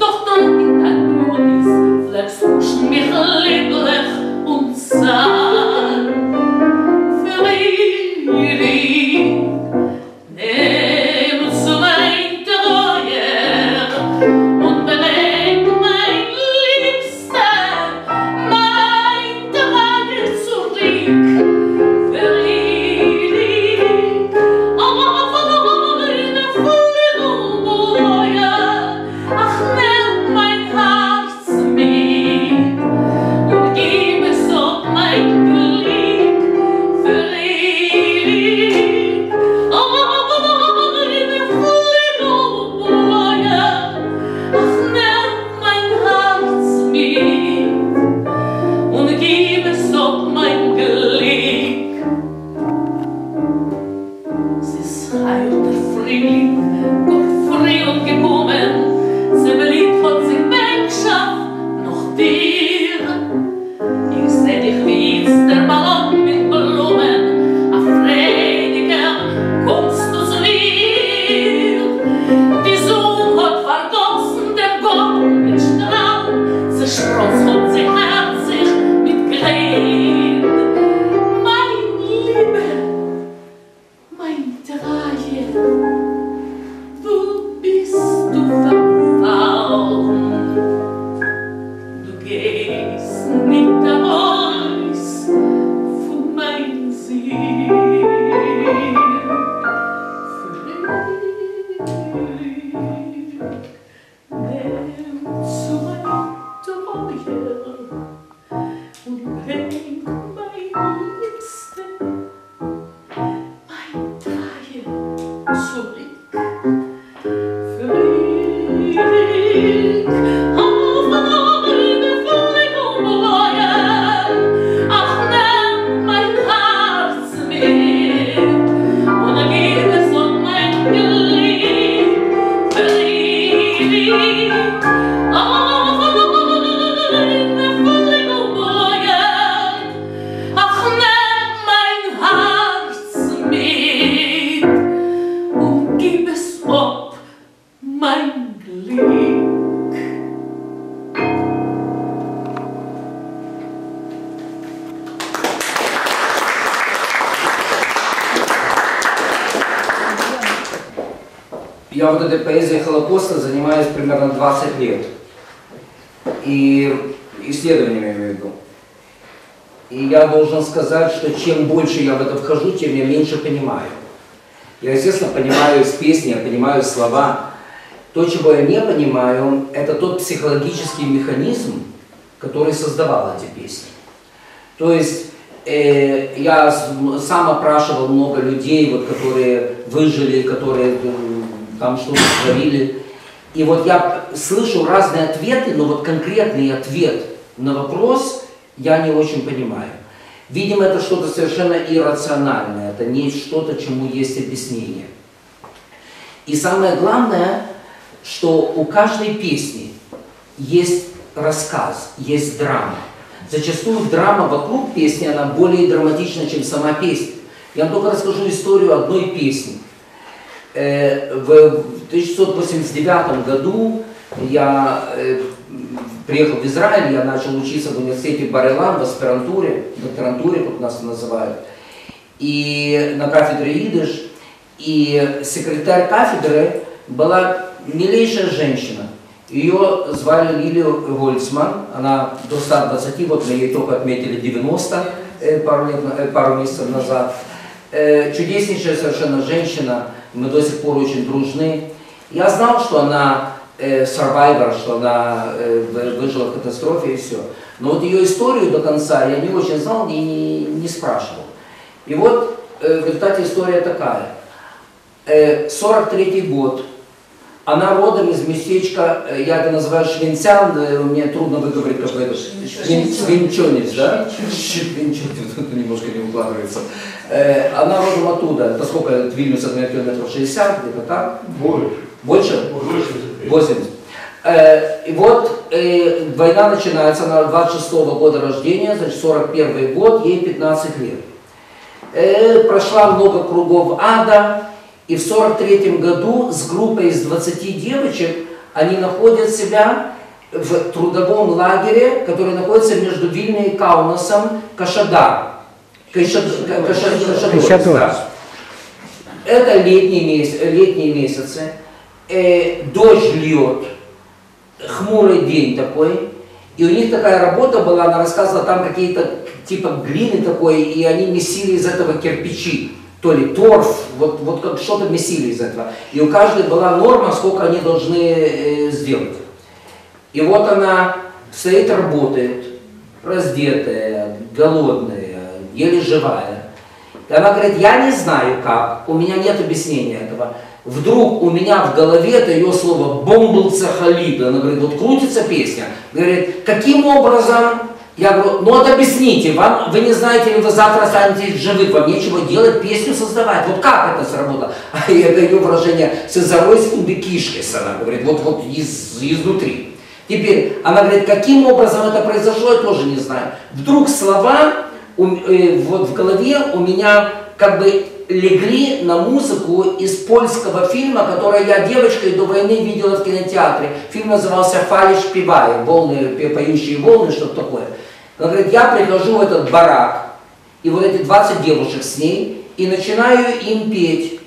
Mich lieblich und zart.
Я вот этой поэзией Холокоста занимаюсь примерно двадцать лет. И исследованиями, я имею в виду. И я должен сказать, что чем больше я в это вхожу, тем я меньше понимаю. Я, естественно, понимаю из песни, я понимаю слова. То, чего я не понимаю, это тот психологический механизм, который создавал эти песни. То есть э, я сам опрашивал много людей, вот, которые выжили, которые там что-то творили. И вот я слышу разные ответы, но вот конкретный ответ на вопрос я не очень понимаю. Видимо, это что-то совершенно иррациональное, это не что-то, чему есть объяснение. И самое главное, что у каждой песни есть рассказ, есть драма. Зачастую драма вокруг песни, она более драматична, чем сама песня. Я вам только расскажу историю одной песни. В тысяча девятьсот восемьдесят девятом году я приехал в Израиль, я начал учиться в университете Бар-Илан, в аспирантуре, в докторантуре, как нас называют, и на кафедре идиш. И секретарь кафедры была милейшая женщина. Ее звали Лилия Гольцман, она до ста двадцати, вот мы ей только отметили девяносто пару, лет, пару месяцев назад. Чудеснейшая совершенно женщина, мы до сих пор очень дружны. Я знал, что она survivor, что она выжила в катастрофе и все. Но вот ее историю до конца я не очень знал и не, не спрашивал. И вот в результате история такая. сорок третий год. Она родом из местечка, я это называю Швинцян, мне трудно выговорить, как это, Швинчонец, да? Швинчонец, немножко не укладывается. Она родом оттуда, это сколько, Вильнюс от меня километров шестьдесят, где-то так?
Больше.
Больше? восемьдесят. И вот война начинается, она двадцать шестого года рождения, значит сорок первый год, ей пятнадцать лет. Прошла много кругов ада. И в сорок третьем году с группой из двадцати девочек они находят себя в трудовом лагере, который находится между Вильной и Каунасом, Кашадар. Кашадар. Это летние, меся летние месяцы. Э, дождь льет, хмурый день такой. И у них такая работа была, она рассказывала, там какие-то типа глины такой, и они месили из этого кирпичи. То ли торф, вот, вот как что-то месили из этого. И у каждой была норма, сколько они должны э, сделать. И вот она стоит, работает, раздетая, голодная, еле живая. И она говорит, я не знаю как, у меня нет объяснения этого. Вдруг у меня в голове это ее слово «бомблца халида». Она говорит, вот крутится песня. Говорит, каким образом... Я говорю, ну вот объясните, вам, вы не знаете, ли вы завтра останетесь живы, вам нечего делать, песню создавать. Вот как это сработало? А это ее выражение «сызаройс унбекишкес», она говорит, вот, вот из, изнутри. Теперь, она говорит, каким образом это произошло, я тоже не знаю. Вдруг слова у, э, вот в голове у меня как бы легли на музыку из польского фильма, который я девочкой до войны видела в кинотеатре. Фильм назывался «Фали шпивая», волны, поющие волны, что-то такое. Она говорит, я прихожу в этот барак, и вот эти двадцать девушек с ней, и начинаю им петь.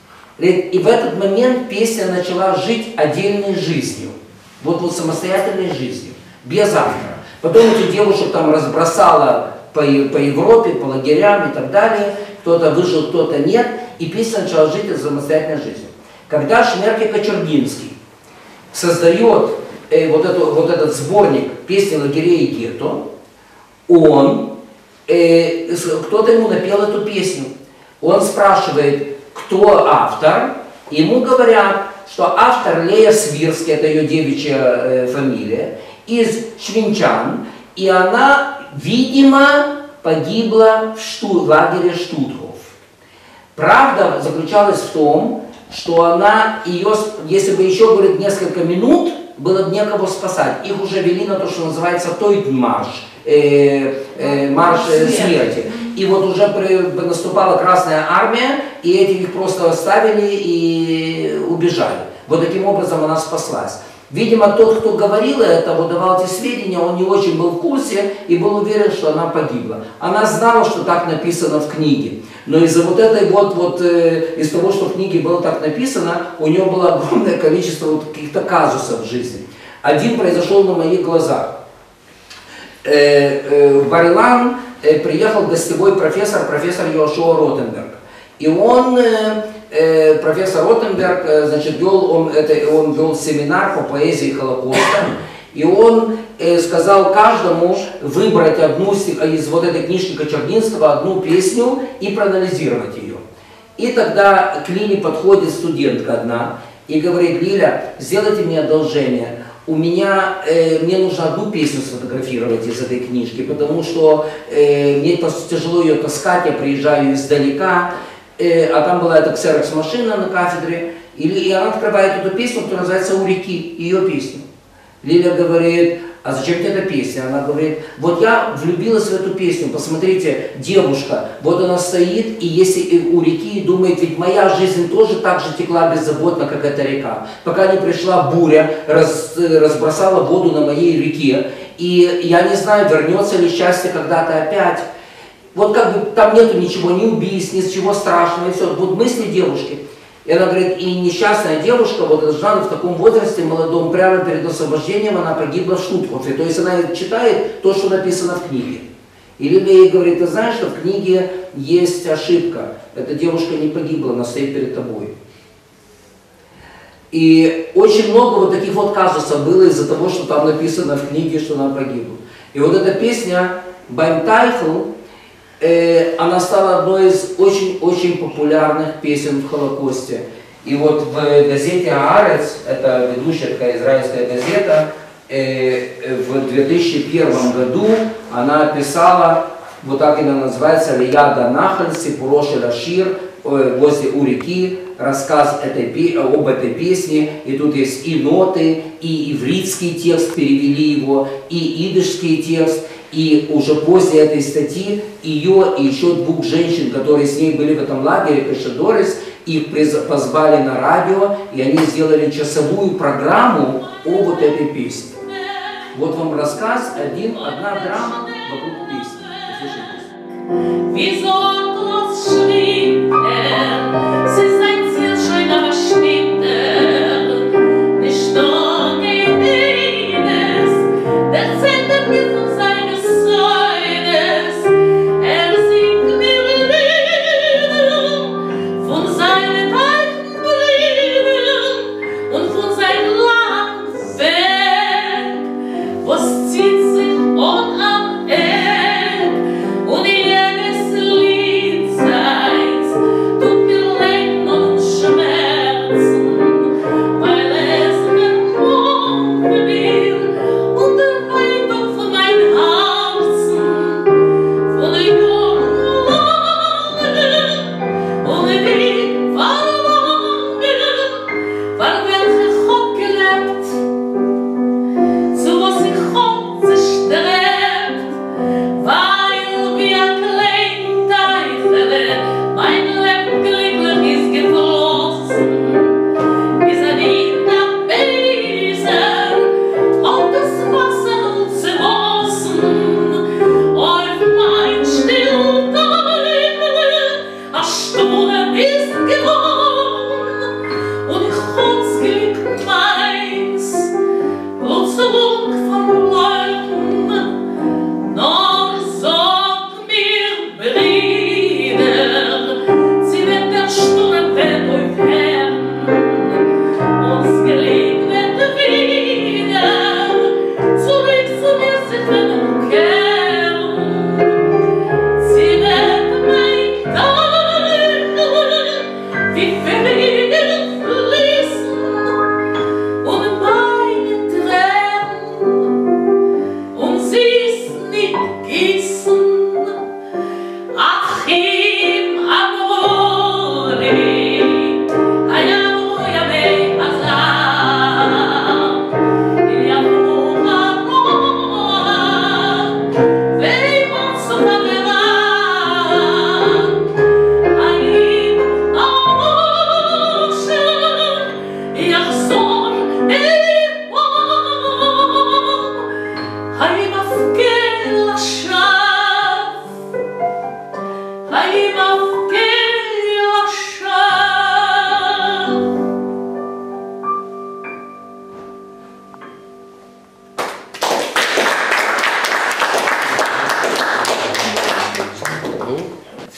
И в этот момент песня начала жить отдельной жизнью, вот, вот самостоятельной жизнью, без автора. Потом этих девушек там разбросала по, по Европе, по лагерям и так далее, кто-то выжил, кто-то нет, и песня начала жить самостоятельной жизнью. Когда Шмерке Кочергинский создает э, вот, эту, вот этот сборник песни лагерей и гетто, он, э, кто-то ему напел эту песню. Он спрашивает, кто автор, ему говорят, что автор Лея Свирский, это ее девичья э, фамилия, из Швинчан, и она, видимо, погибла в, Шту, в лагере Штутгоф. Правда заключалась в том, что она ее, если бы еще, говорит, несколько минут, было бы некого спасать. Их уже вели на то, что называется Тойтенмарш, э, э, марш э, смерти. И вот уже при, наступала Красная Армия, и этих их просто оставили и убежали. Вот таким образом она спаслась. Видимо, тот, кто говорил это, вот давал эти сведения, он не очень был в курсе и был уверен, что она погибла. Она знала, что так написано в книге. Но из-за вот этой вот, вот э, из того, что в книге было так написано, у нее было огромное количество вот каких-то казусов в жизни. Один произошел на моих глазах. Э, э, в Бар-Илан э, приехал гостевой профессор, профессор Йошуа Ротенберг. И он... Э, профессор Ротенберг, значит, вел, он, это, он вел семинар по поэзии Холокоста, и он э, сказал каждому выбрать одну из вот этой книжки Кочергинского, одну песню и проанализировать ее. И тогда к Лиле подходит студентка одна и говорит, Лиля, сделайте мне одолжение, у меня, э, мне нужно одну песню сфотографировать из этой книжки, потому что э, мне тяжело ее таскать, я приезжаю издалека, а там была эта ксерокс-машина на кафедре, и она открывает эту песню, которая называется «У реки», ее песню. Лиля говорит, а зачем тебе эта песня? Она говорит, вот я влюбилась в эту песню, посмотрите, девушка, вот она стоит, и если у реки, и думает, ведь моя жизнь тоже так же текла беззаботно, как эта река. Пока не пришла буря, раз, разбросала воду на моей реке, и я не знаю, вернется ли счастье когда-то опять. Вот как бы там нету ничего, ни убийств, ничего страшного, и все. Вот мысли девушки. И она говорит, и несчастная девушка, вот должна в таком возрасте молодом, прямо перед освобождением, она погибла в Штутгофе. То есть она читает то, что написано в книге. И Лиля ей говорит, ты знаешь, что в книге есть ошибка. Эта девушка не погибла, она стоит перед тобой. И очень много вот таких вот казусов было из-за того, что там написано в книге, что она погибла. И вот эта песня «Баймтайфл», она стала одной из очень-очень популярных песен в Холокосте. И вот в газете «Аарец», это ведущая такая израильская газета, в две тысячи первом году она описала, вот так она называется, «Лияда Нахаль, Сипуро шель Ашир», возле у реки, рассказ этой, об этой песне, и тут есть и ноты, и ивритский текст, перевели его, и идышский текст. И уже после этой статьи ее и еще двух женщин, которые с ней были в этом лагере, Кашадорис, их позвали на радио, и они сделали часовую программу о вот этой песне. Вот вам рассказ, один, одна драма вокруг песни.
Was zieht sich on am Eck und jedes Lied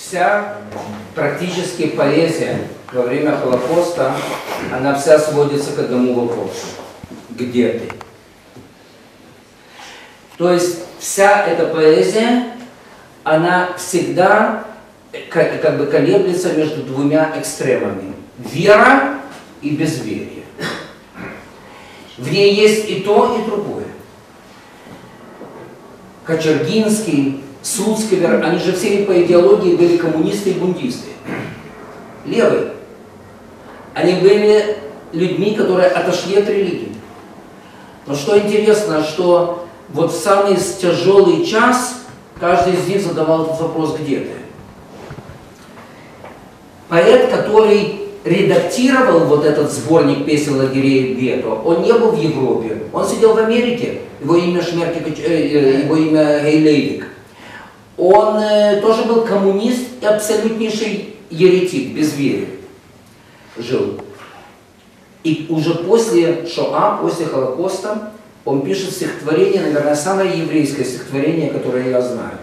вся практически поэзия во время Холокоста, она вся сводится к одному вопросу. Где ты? То есть вся эта поэзия, она всегда как, как бы колеблется между двумя экстремами. Вера и безверие. В ней есть и то, и другое. Кочергинский, Суцкевер, они же все по идеологии были коммунисты и бундисты. Левые. Они были людьми, которые отошли от религии. Но что интересно, что вот в самый тяжелый час каждый из них задавал этот вопрос: где ты? Поэт, который редактировал вот этот сборник песен лагерей гетто, он не был в Европе, он сидел в Америке, его имя Шмерке, его имя Гейлевик. Он э, тоже был коммунист и абсолютнейший еретик, безверие жил. И уже после Шоа, после Холокоста, он пишет стихотворение, наверное, самое еврейское стихотворение, которое я знаю.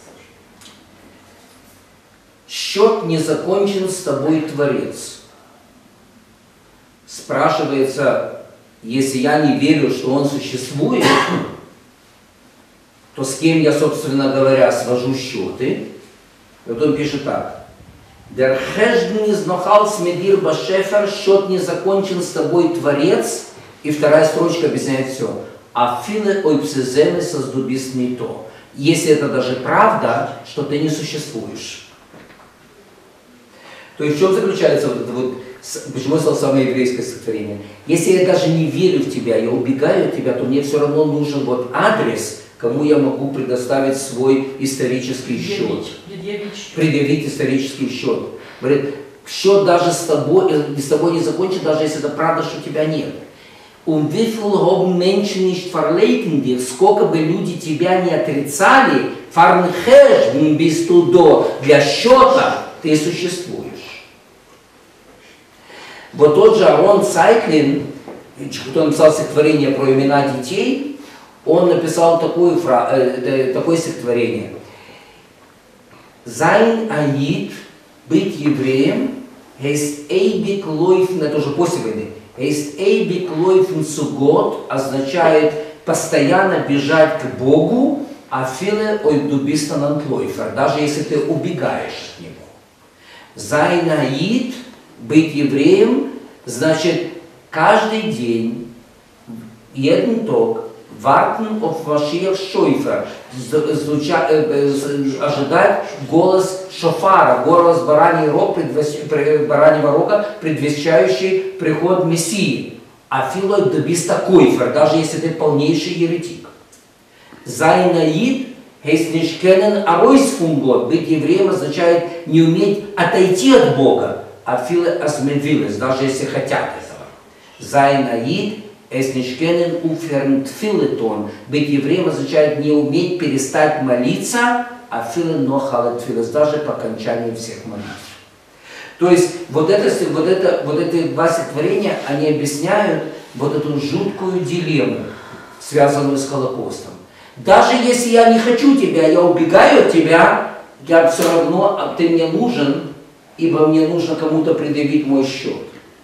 «Счет не закончен с тобой, Творец». Спрашивается, если я не верю, что он существует, то с кем я, собственно говоря, свожу счеты? И вот он пишет так. «Der Хешден из Нохал Смедир Башефер, счет не закончен с тобой, Творец». И вторая строчка объясняет все. «А филе ойпсеземе создубис не то». Если это даже правда, что ты не существуешь. То есть в чем заключается вот это вот, почему я сказал самое еврейское стихотворение? Если я даже не верю в тебя, я убегаю от тебя, то мне все равно нужен вот адрес, кому я могу предоставить свой исторический счет. Предъявить, предъявить исторический счет. Говорит, счет даже с тобой, с тобой не закончен, даже если это правда, что тебя нет. Um wie viel haben Menschen nicht verlegen dir, сколько бы люди тебя не отрицали, фарнхеш bist du до, для счета ты существуешь. Вот тот же Арон Цайтлин, кто написал стихотворение про имена детей, он написал такую фра... э, такое стихотворение. Sein Ayid, быть евреем, heißt ewig laufen, это уже после войны, heißt ewig laufen zu Gott, означает постоянно бежать к Богу, а viele ob du bist ein Antläufer, даже если ты убегаешь от Него. Sein Ayid, быть евреем, значит каждый день, jeden Tag, warten auf Mashiach Schäufer, ожидать голос шофара, голос бараньего рога, предвещающий приход Мессии. А филой добиста койфер, даже если ты полнейший еретик. Sein Ayid heißt nicht kennen arois von Gott. Быть евреем означает не уметь отойти от Бога, а филе асмевилес, даже если хотят этого. Sein Ayid es nicht kennen ufern tfileton. Быть евреем означает не уметь перестать молиться, а филе нохалет филес, даже по окончании всех молитв. То есть вот, это, вот, это, вот эти два стихотворения, они объясняют вот эту жуткую дилемму, связанную с Холокостом. Даже если я не хочу тебя, я убегаю от тебя, я все равно, ты мне нужен, ибо мне нужно кому-то предъявить мой счет.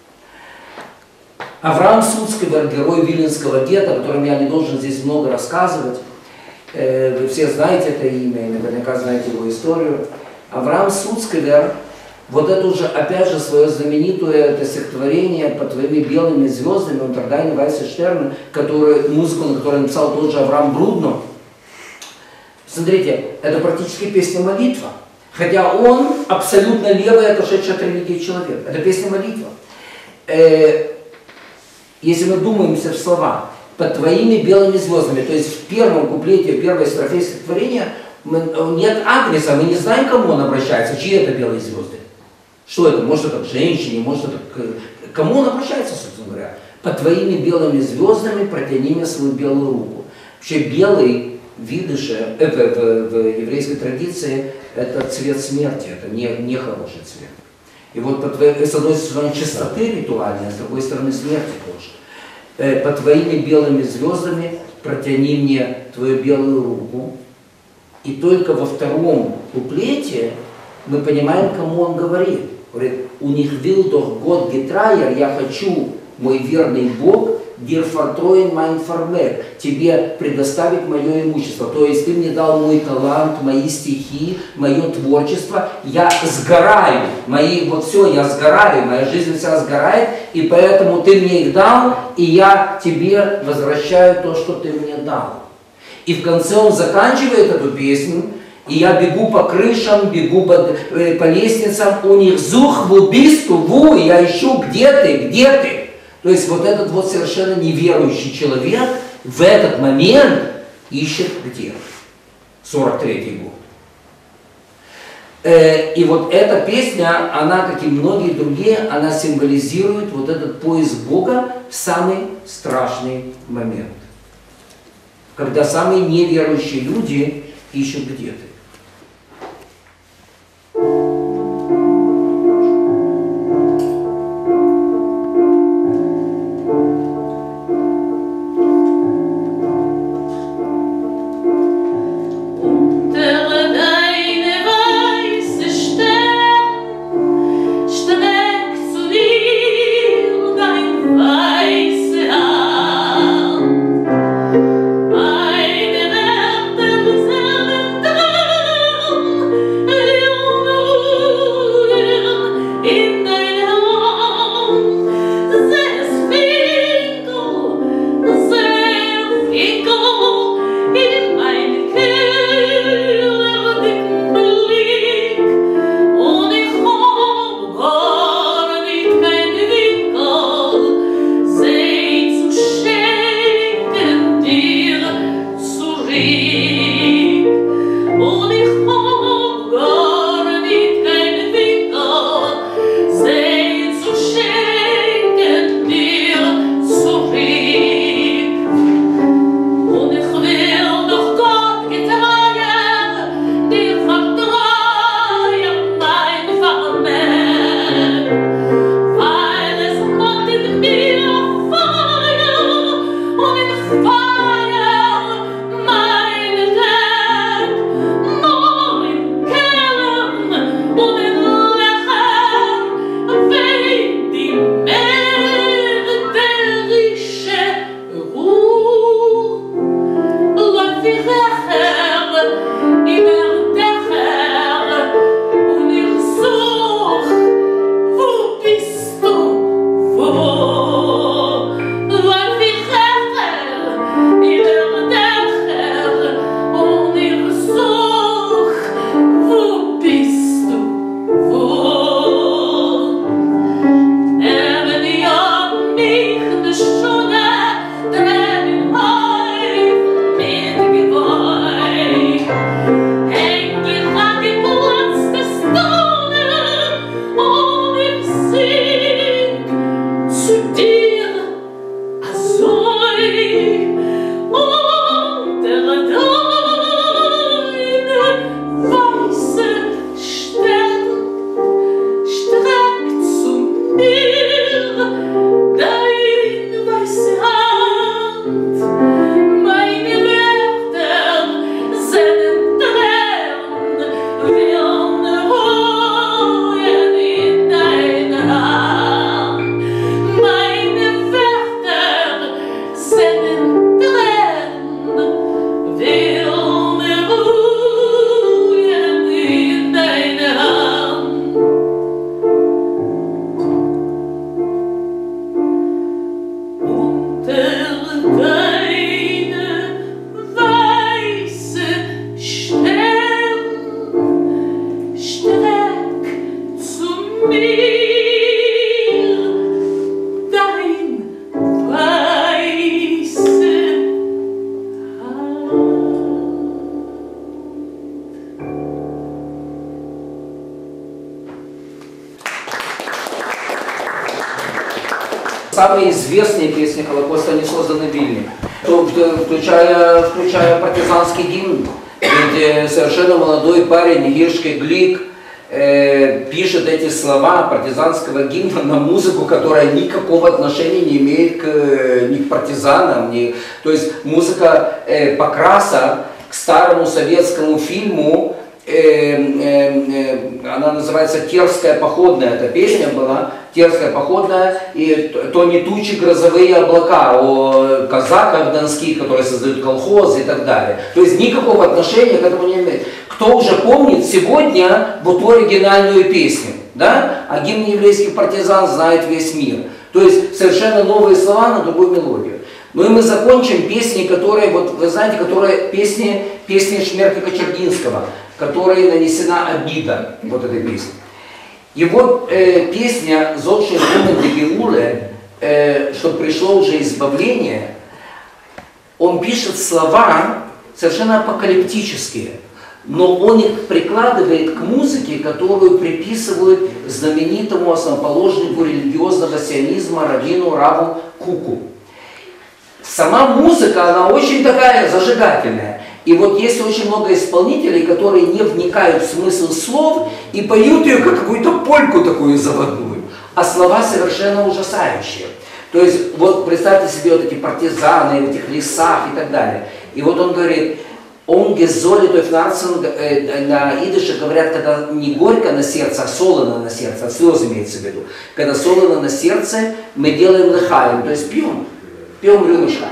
Авраам Суцкевер, герой Виленского гетто, о котором я не должен здесь много рассказывать, э, вы все знаете это имя, и наверняка знаете его историю. Авраам Суцкевер, вот это уже, опять же, свое знаменитое это стихотворение «Под твоими белыми звездами» Унтердайна Вайса Штерна, который, музыку, на которой написал тот же Авраам Брудно. Смотрите, это практически песня-молитва. Хотя он абсолютно левый, отошедший от религии человек. Это песня-молитва. Э, Если мы думаемся в слова «под твоими белыми звездами», то есть в первом куплете, в первой строфе стихотворения нет адреса, мы не знаем, к кому он обращается, чьи это белые звезды. Что это? Может это к женщине, может это к... Кому он обращается, собственно говоря? «Под твоими белыми звездами протяни мне свою белую руку». Вообще белый в идыше, э, в, в, в еврейской традиции, это цвет смерти, это не, не хороший цвет. И вот по твоей, с одной стороны чистоты ритуальной, а с другой стороны смерти тоже. Э, под твоими белыми звездами протяни мне твою белую руку. И только во втором куплете мы понимаем, кому он говорит. Говорит, у них will doch Gott getreier, я хочу, мой верный Бог, dir vertrauen mein Vermerk, тебе предоставить мое имущество. То есть ты мне дал мой талант, мои стихи, мое творчество, я сгораю, мои, вот все, я сгораю, моя жизнь вся сгорает, и поэтому ты мне их дал, и я тебе возвращаю то, что ты мне дал. И в конце он заканчивает эту песню, и я бегу по крышам, бегу по, э, по лестницам, у них зух, ву, бисту, ву, я ищу, где ты, где ты. То есть вот этот вот совершенно неверующий человек в этот момент ищет где? сорок третий год. Э, и вот эта песня, она, как и многие другие, она символизирует вот этот поиск Бога в самый страшный момент. Когда самые неверующие люди ищут где ты. Самые известные песни Холокоста, они созданы в Вильне, включая, включая партизанский гимн. Ведь совершенно молодой парень Гиршке Глик э, пишет эти слова партизанского гимна на музыку, которая никакого отношения не имеет к, ни к партизанам. Ни, то есть музыка э, Покраса к старому советскому фильму, Э, э, она называется «Терская походная», эта песня была, «Терская походная», и то не тучи, грозовые облака, о казаках донских, которые создают колхозы и так далее. То есть никакого отношения к этому не имеет. Кто уже помнит сегодня вот ту оригинальную песню, да? А гимн еврейских партизан знает весь мир. То есть совершенно новые слова на другую мелодию. Ну и мы закончим песни, которые, вот вы знаете, которые песни, песни Шмерка Кочергинского, которой нанесена обида вот этой песни. И вот э, песня «Зодший Румен де Геуле», э, что пришло уже избавление, он пишет слова совершенно апокалиптические, но он их прикладывает к музыке, которую приписывают знаменитому основоположнику религиозного сионизма раввину Раву Куку. Сама музыка, она очень такая зажигательная. И вот есть очень много исполнителей, которые не вникают в смысл слов и поют ее как какую-то польку такую заводную. А слова совершенно ужасающие. То есть, вот представьте себе вот эти партизаны в этих лесах и так далее. И вот он говорит, он гезоли, то есть на идыше говорят, когда не горько на сердце, а солоно на сердце, а слезы имеется в виду. Когда солоно на сердце, мы делаем лыхаем, то есть пьем. Пьем рюмочку.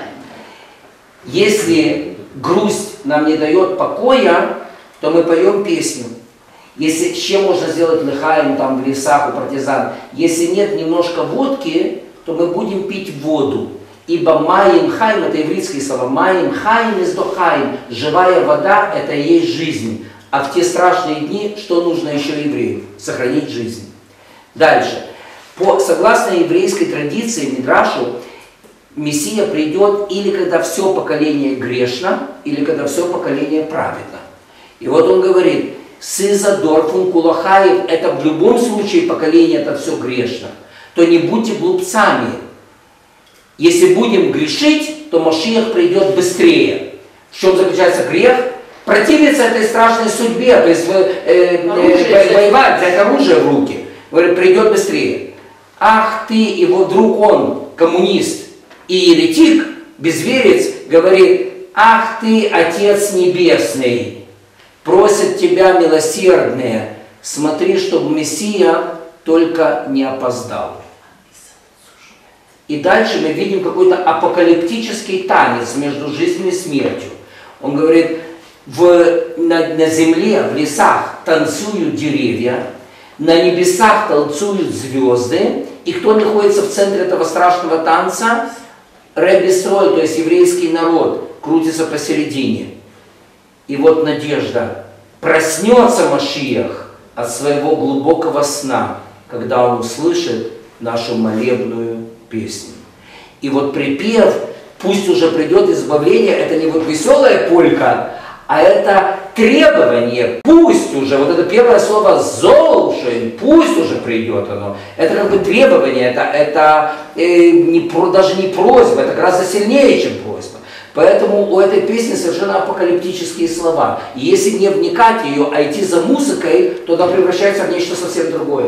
Если грусть нам не дает покоя, то мы поем песню. Если, с чем можно сделать лыхаем там в лесах у партизан? Если нет немножко водки, то мы будем пить воду. Ибо маим хайм, это еврейские слова, маим хайм издохаим, живая вода, это и есть жизнь. А в те страшные дни, что нужно еще еврею? Сохранить жизнь. Дальше. По, согласно еврейской традиции, Мидрашу, Мессия придет или когда все поколение грешно, или когда все поколение праведно. И вот он говорит, «Сыза дорфун кулахаев» – это в любом случае поколение, это все грешно. То не будьте глупцами. Если будем грешить, то Машиах придет быстрее. В чем заключается грех? Противиться этой страшной судьбе, то есть э, э, воевать, взять оружие в руки. Говорит, придет быстрее. Ах ты, и вот вдруг он, коммунист, и еретик, безверец, говорит, ах ты, Отец Небесный, просит тебя милосердные, смотри, чтобы Мессия только не опоздал. И дальше мы видим какой-то апокалиптический танец между жизнью и смертью. Он говорит, в, на, на земле, в лесах танцуют деревья, на небесах танцуют звезды, и кто находится в центре этого страшного танца? Ребби Строй, то есть еврейский народ, крутится посередине. И вот надежда. Проснется Машиах от своего глубокого сна, когда он услышит нашу молебную песню. И вот припев, пусть уже придет избавление, это не вот веселая полька, а это требование, пусть уже, вот это первое слово «золшин», пусть уже придет оно. Это как бы требование, это, это э, не, даже не просьба, это гораздо сильнее, чем просьба. Поэтому у этой песни совершенно апокалиптические слова. И если не вникать в ее, а идти за музыкой, то она превращается в нечто совсем другое.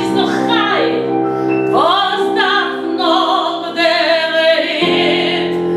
Was darf noch der Rede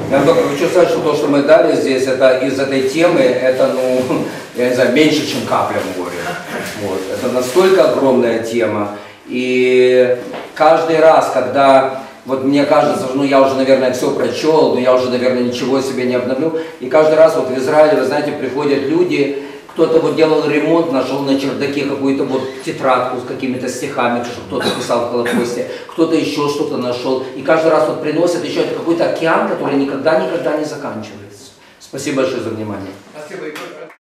Я только хочу сказать, что то, что мы дали здесь, это из этой темы, это, ну, я не знаю, меньше, чем капля в море. Вот. Это настолько огромная тема. И каждый раз, когда, вот мне кажется, ну, я уже, наверное, все прочел, но я уже, наверное, ничего себе не обновлю. И каждый раз вот в Израиле, вы знаете, приходят люди, кто-то вот делал ремонт, нашел на чердаке какую-то вот тетрадку с какими-то стихами, что кто-то писал в Холокосте, кто-то еще что-то нашел. И каждый раз вот приносят еще какой-то океан, который никогда-никогда не заканчивается. Спасибо большое за внимание. Спасибо.